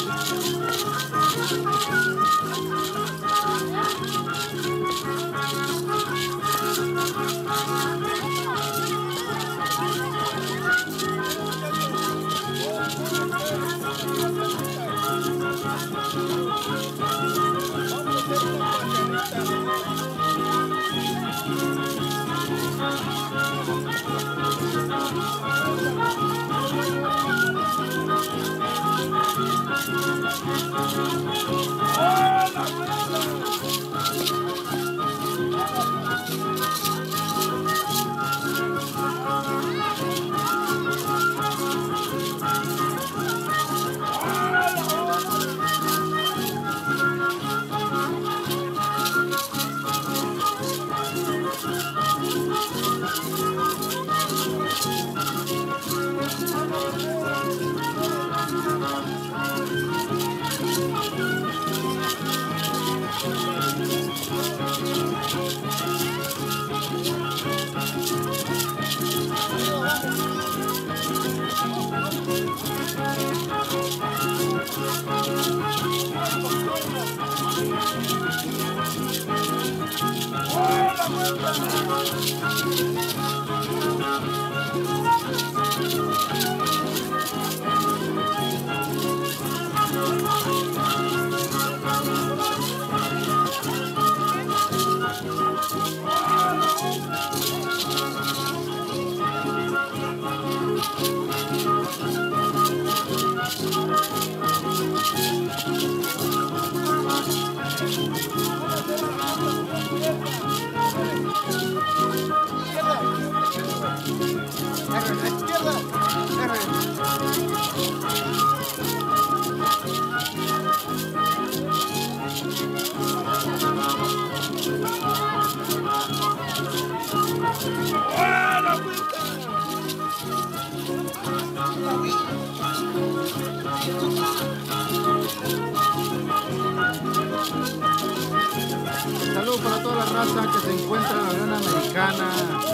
Saludos para toda la raza que se encuentra en la Unión Americana,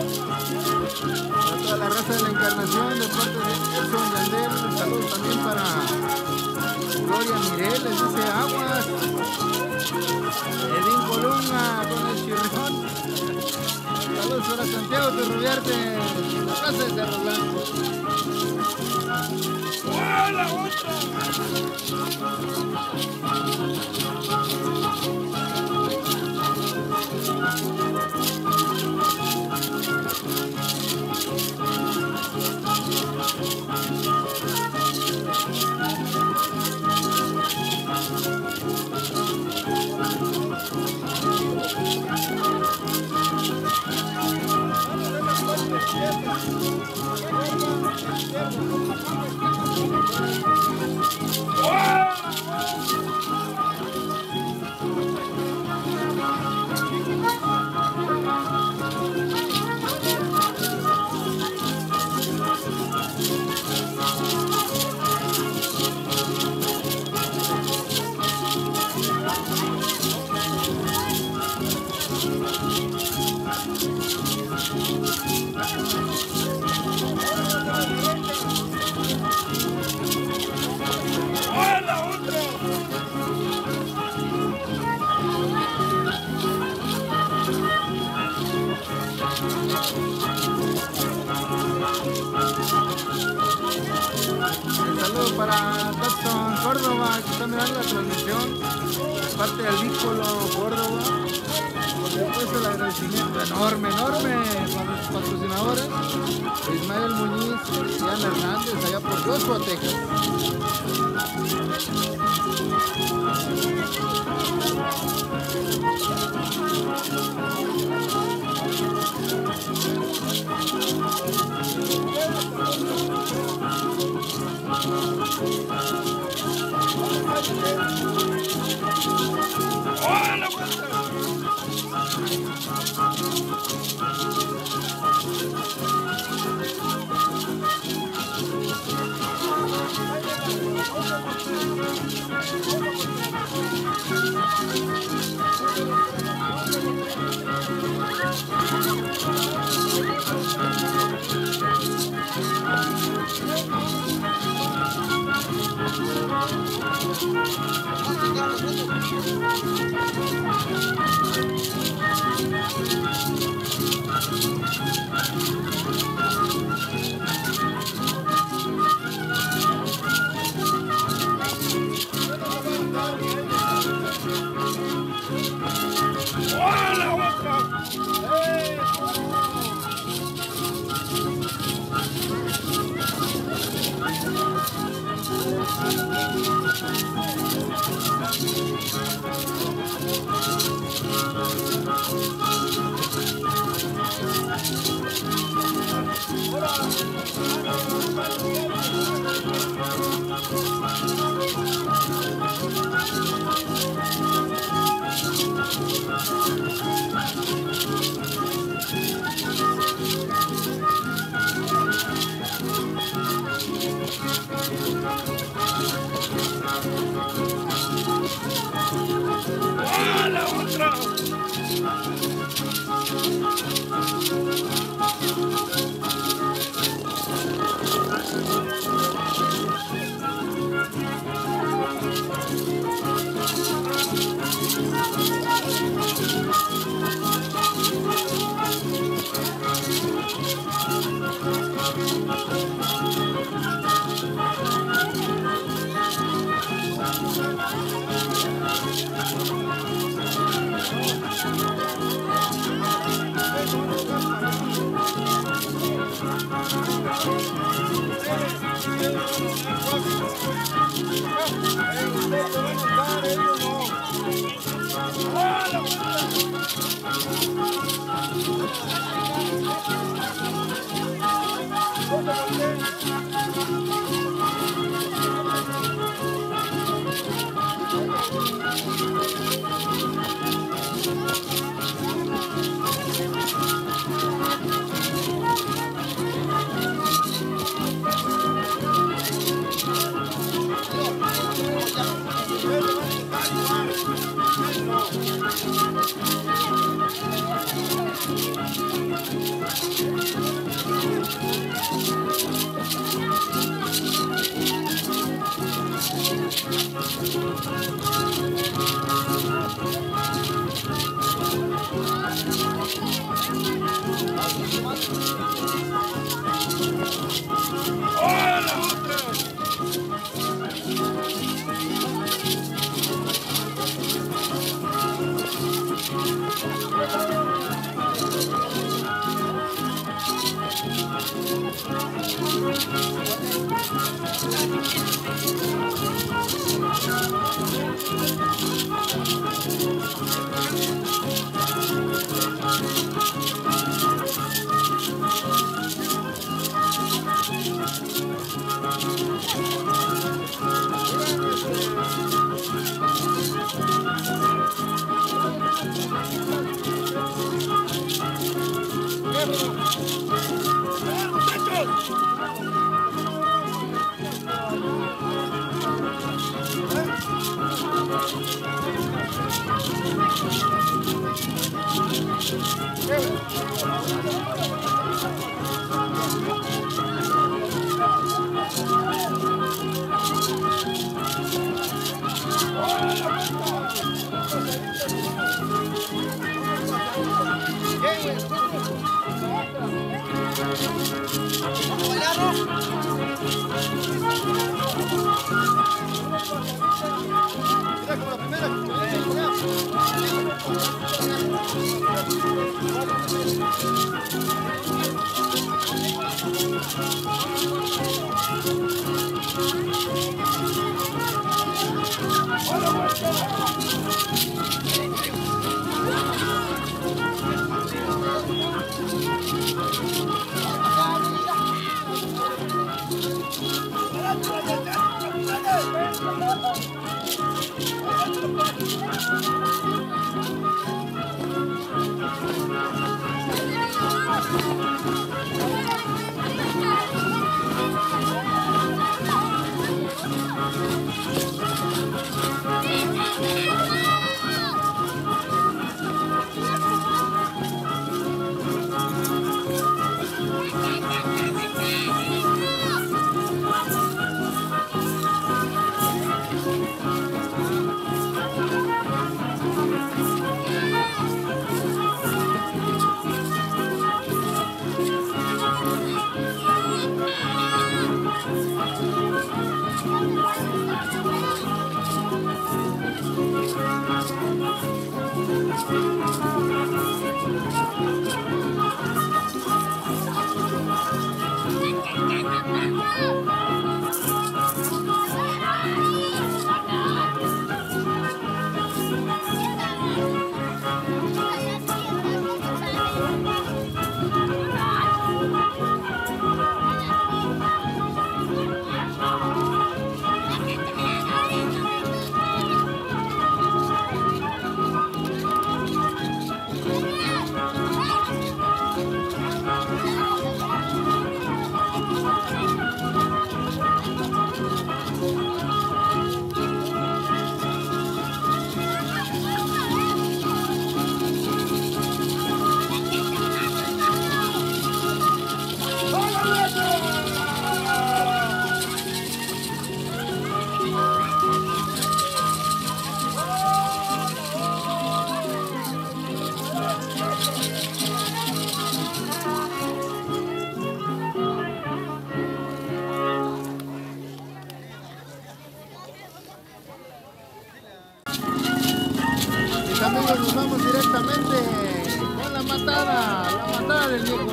para toda la raza de la Encarnación de parte de Edson Yandel. Saludos también para Gloria Mireles, dice Aguas, Edín Columna con el chirrejón. Saludos para Santiago de Rubiarte, la plaza de Cerro Blanco. ¡Hola, otra! Saludos para Dodson Córdoba, que está mirando la transmisión, parte del Vícolo Córdoba. Por supuesto, el agradecimiento enorme, enorme para los patrocinadores, Ismael Muñiz y Ana Hernández, allá por Joshua, Texas. ¡Hola, vuelta! amigos, nos vamos directamente con la matada, la matada del viejo.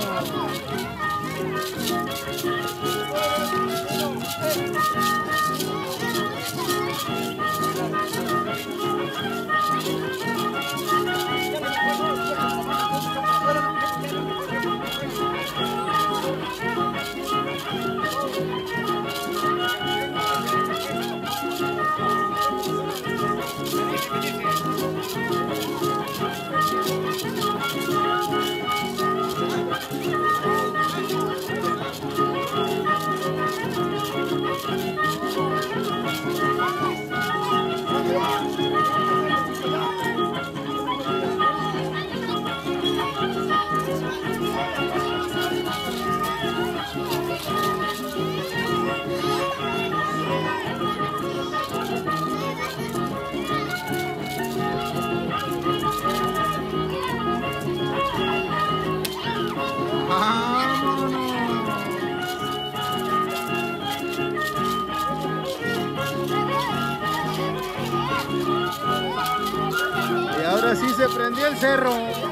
Y ahora sí se prendió el cerro.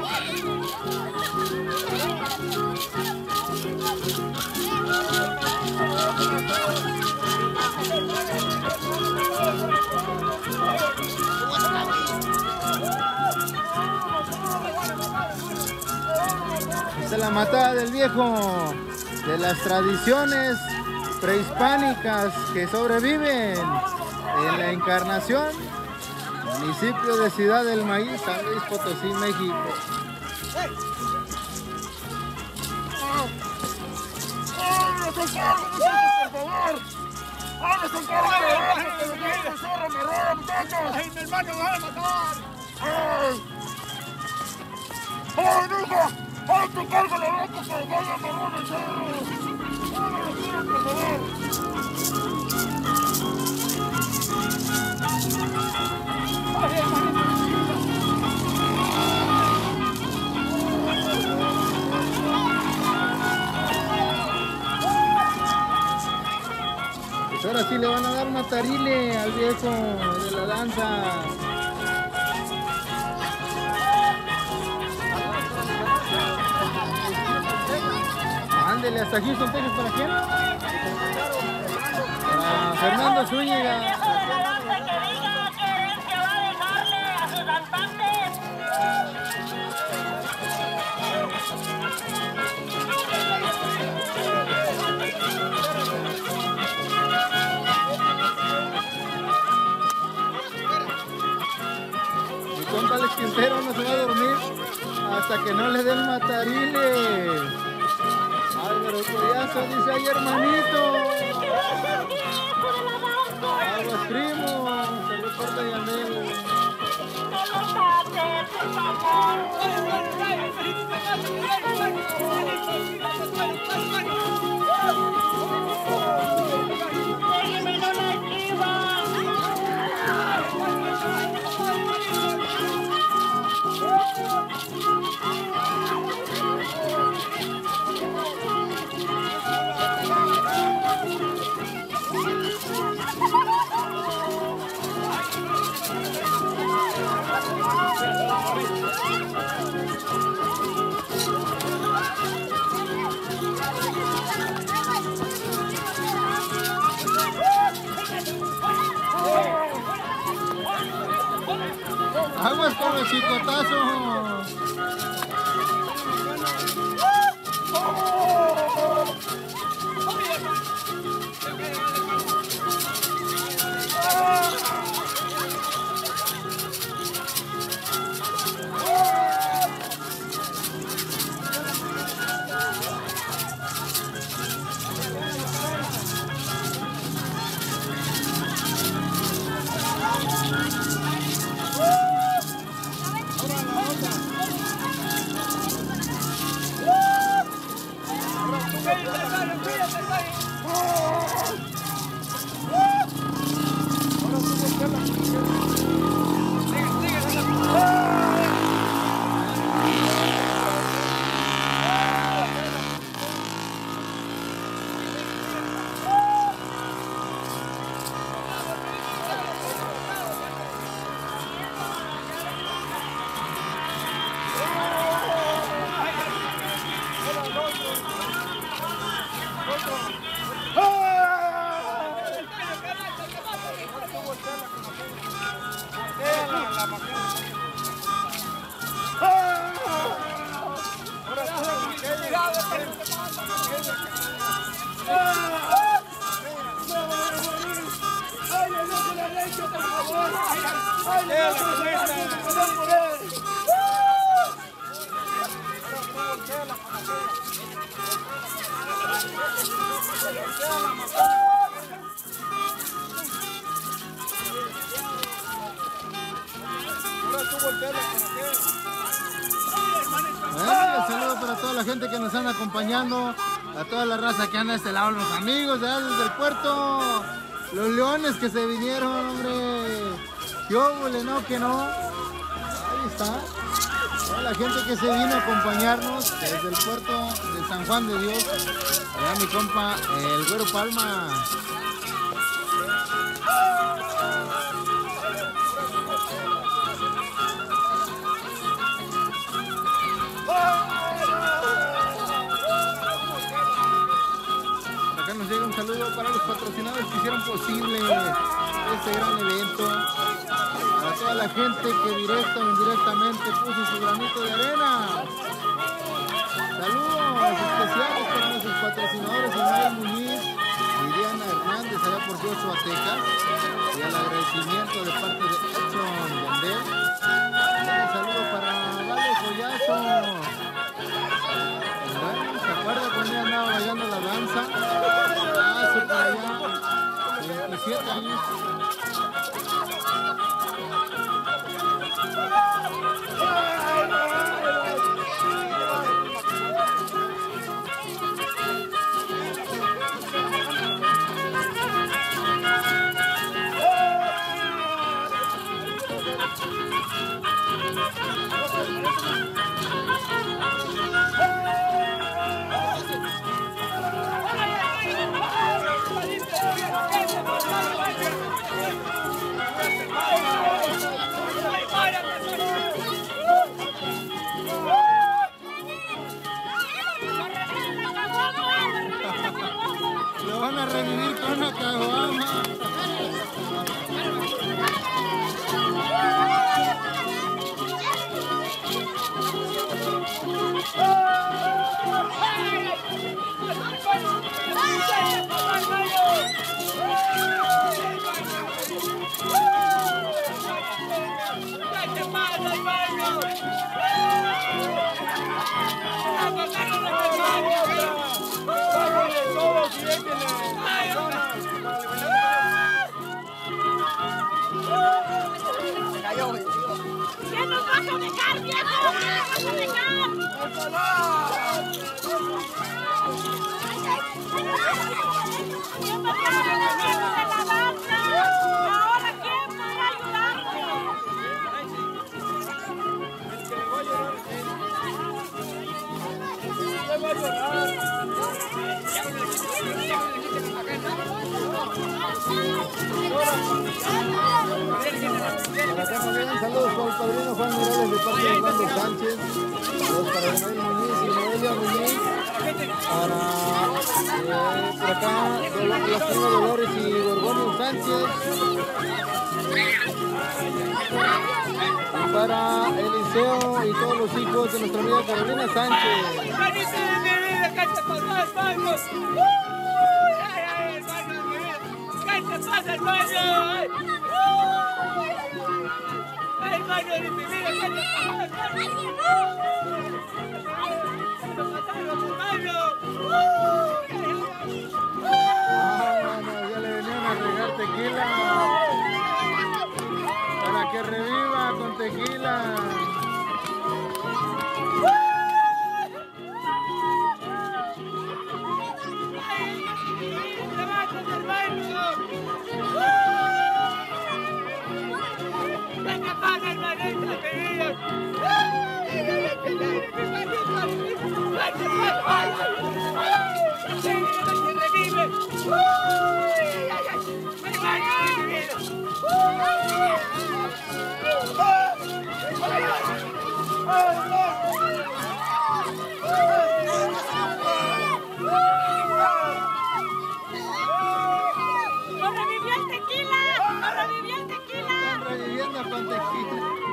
Esta es la matada del viejo, de las tradiciones prehispánicas que sobreviven en la Encarnación, municipio de Ciudad del Maíz, San Luis Potosí, México. ¡Ay, mi hermano, me van a matar! ¡Ay! ¡Ay, hijo! ¡Ay, te cargo la boca para que vaya marrón el cerro! ¡Ay, por favor! Pues ahora sí le van a dar matarile al viejo de la danza. Ándele hasta Houston, Texas, ¿para quién? Para Fernando Zúñiga. Mi compa Alex Quintero no se va a dormir hasta que no le den matarile. Álvaro Collazo dice ahí, hermanito. Aguas, primo. Se reporta Yanel. Aguas con los chicotazos. Bueno, saludos para toda la gente que nos anda acompañando, a toda la raza que anda de este lado, los amigos de desde el puerto, los leones que se vinieron, hombre. Yo, no, que no. Ahí está. Toda la gente que se vino a acompañarnos desde el puerto de San Juan de Dios. Allá mi compa, el Güero Palma. Acá nos llega un saludo para los patrocinadores que hicieron posible este gran evento. A toda la gente que directa o indirectamente puso su granito de arena. Saludos especiales para nuestros patrocinadores, Ismael Muñiz y Diana Hernández, allá por Joshua, Texas. Y el agradecimiento de parte de Edson Yandel. Un saludo para Vale Collazo. Bueno, ¿se acuerda cuando ella andaba bailando la danza? Hace por allá veintisiete años. Lo van a revivir con una caguama. ¿Qué nos vas a dejar, viejo? ¿Qué nos vas a dejar? ¿Quién va a ser el enemigo de la danza? ¿Ahora quién va a ayudarnos? El que le va a llorar es él. Le va a llorar. Para acá también saludos para el padrino Juan Morales de parte de Orlando Sánchez. Saludos para Manuel Muñiz y Noelia Muñiz. Para eh, por acá las primas Dolores y Gorgonio Sánchez. Y para Eliseo y todos los hijos de nuestra amiga Carolina Sánchez. ¿Qué te pasa, hermano? ¡Ay, hermano de mi vida! ¿Qué te pasa, hermano? Ah, bueno, ya le venían a regar tequila para que reviva con tequila. ¡Revivió el tequila! ¡Revivió el tequila! Están reviviendo con tequila.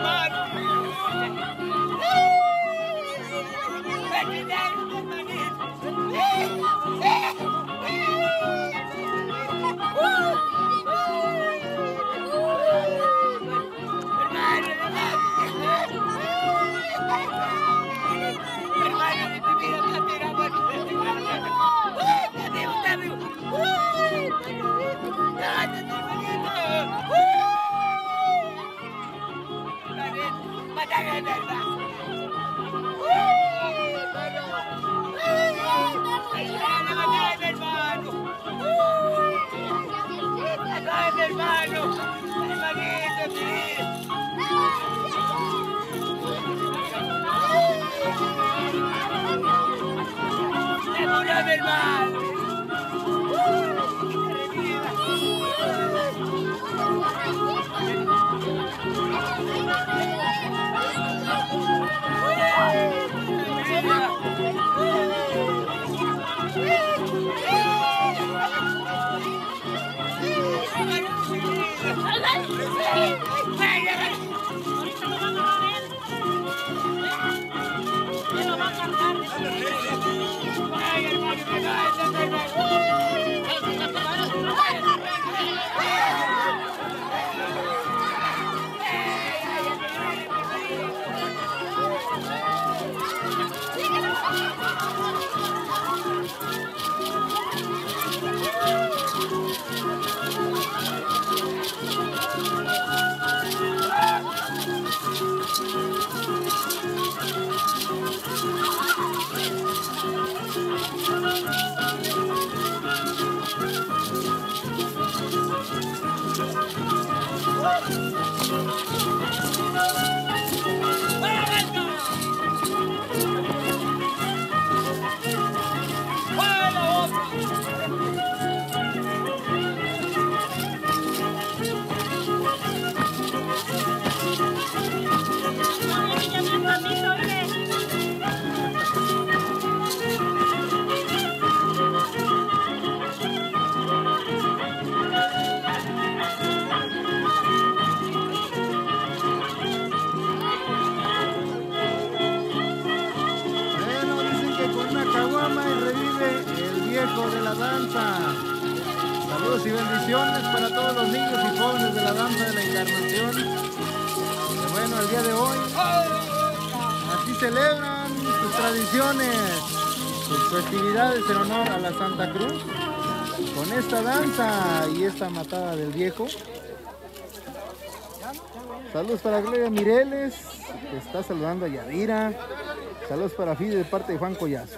De la danza. Saludos y bendiciones para todos los niños y jóvenes de la danza de la Encarnación. Que bueno, el día de hoy así celebran sus tradiciones, sus festividades en honor a la Santa Cruz con esta danza y esta matada del viejo. Saludos para Gloria Mireles, que está saludando a Yadira. Saludos para Fide de parte de Juan Collazo.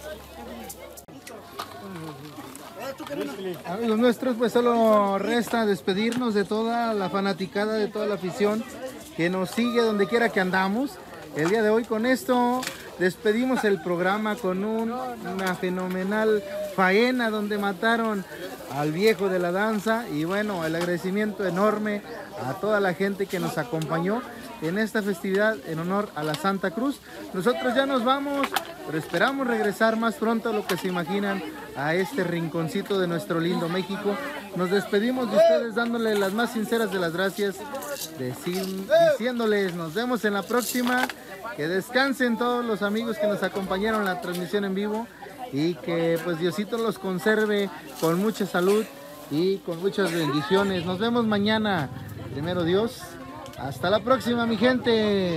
Amigos nuestros, pues solo resta despedirnos de toda la fanaticada, de toda la afición que nos sigue donde quiera que andamos. El día de hoy con esto despedimos el programa con un, una fenomenal faena donde mataron al viejo de la danza y bueno, el agradecimiento enorme a toda la gente que nos acompañó en esta festividad en honor a la Santa Cruz. Nosotros ya nos vamos, pero esperamos regresar más pronto de lo que se imaginan a este rinconcito de nuestro lindo México. Nos despedimos de ustedes dándoles las más sinceras de las gracias, diciéndoles nos vemos en la próxima, que descansen todos los amigos que nos acompañaron en la transmisión en vivo y que pues Diosito los conserve con mucha salud y con muchas bendiciones. Nos vemos mañana, primero Dios. Hasta la próxima, mi gente.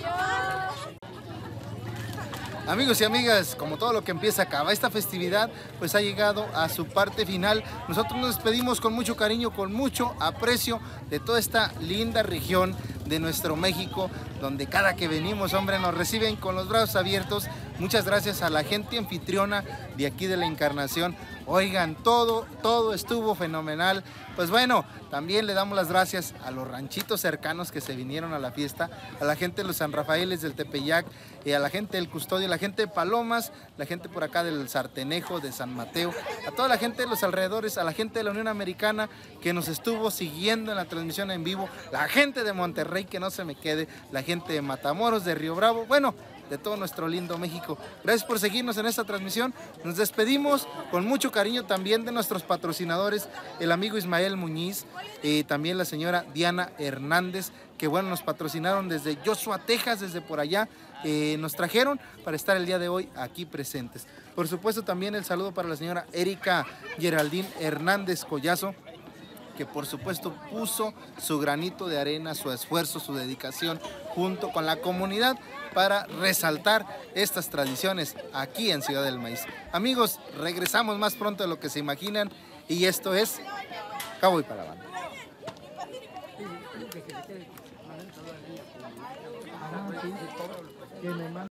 Amigos y amigas, como todo lo que empieza acaba, esta festividad pues ha llegado a su parte final. Nosotros nos despedimos con mucho cariño, con mucho aprecio de toda esta linda región de nuestro México, donde cada que venimos, hombre, nos reciben con los brazos abiertos. Muchas gracias a la gente anfitriona de aquí de la Encarnación. Oigan, todo, todo estuvo fenomenal. Pues bueno, también le damos las gracias a los ranchitos cercanos que se vinieron a la fiesta, a la gente de los San Rafaeles del Tepeyac, y a la gente del Custodio, la gente de Palomas, la gente por acá del Sartenejo, de San Mateo, a toda la gente de los alrededores, a la gente de la Unión Americana que nos estuvo siguiendo en la transmisión en vivo, la gente de Monterrey que no se me quede, la gente de Matamoros, de Río Bravo, bueno, de todo nuestro lindo México. Gracias por seguirnos en esta transmisión. Nos despedimos con mucho cariño también de nuestros patrocinadores, el amigo Ismael Muñiz y también la señora Diana Hernández, que bueno, nos patrocinaron desde Joshua, Texas, desde por allá, eh, nos trajeron para estar el día de hoy aquí presentes. Por supuesto también el saludo para la señora Erika Geraldine Hernández Collazo, que por supuesto puso su granito de arena, su esfuerzo, su dedicación junto con la comunidad para resaltar estas tradiciones aquí en Ciudad del Maíz. Amigos, regresamos más pronto de lo que se imaginan y esto es Cowboy para la Banda.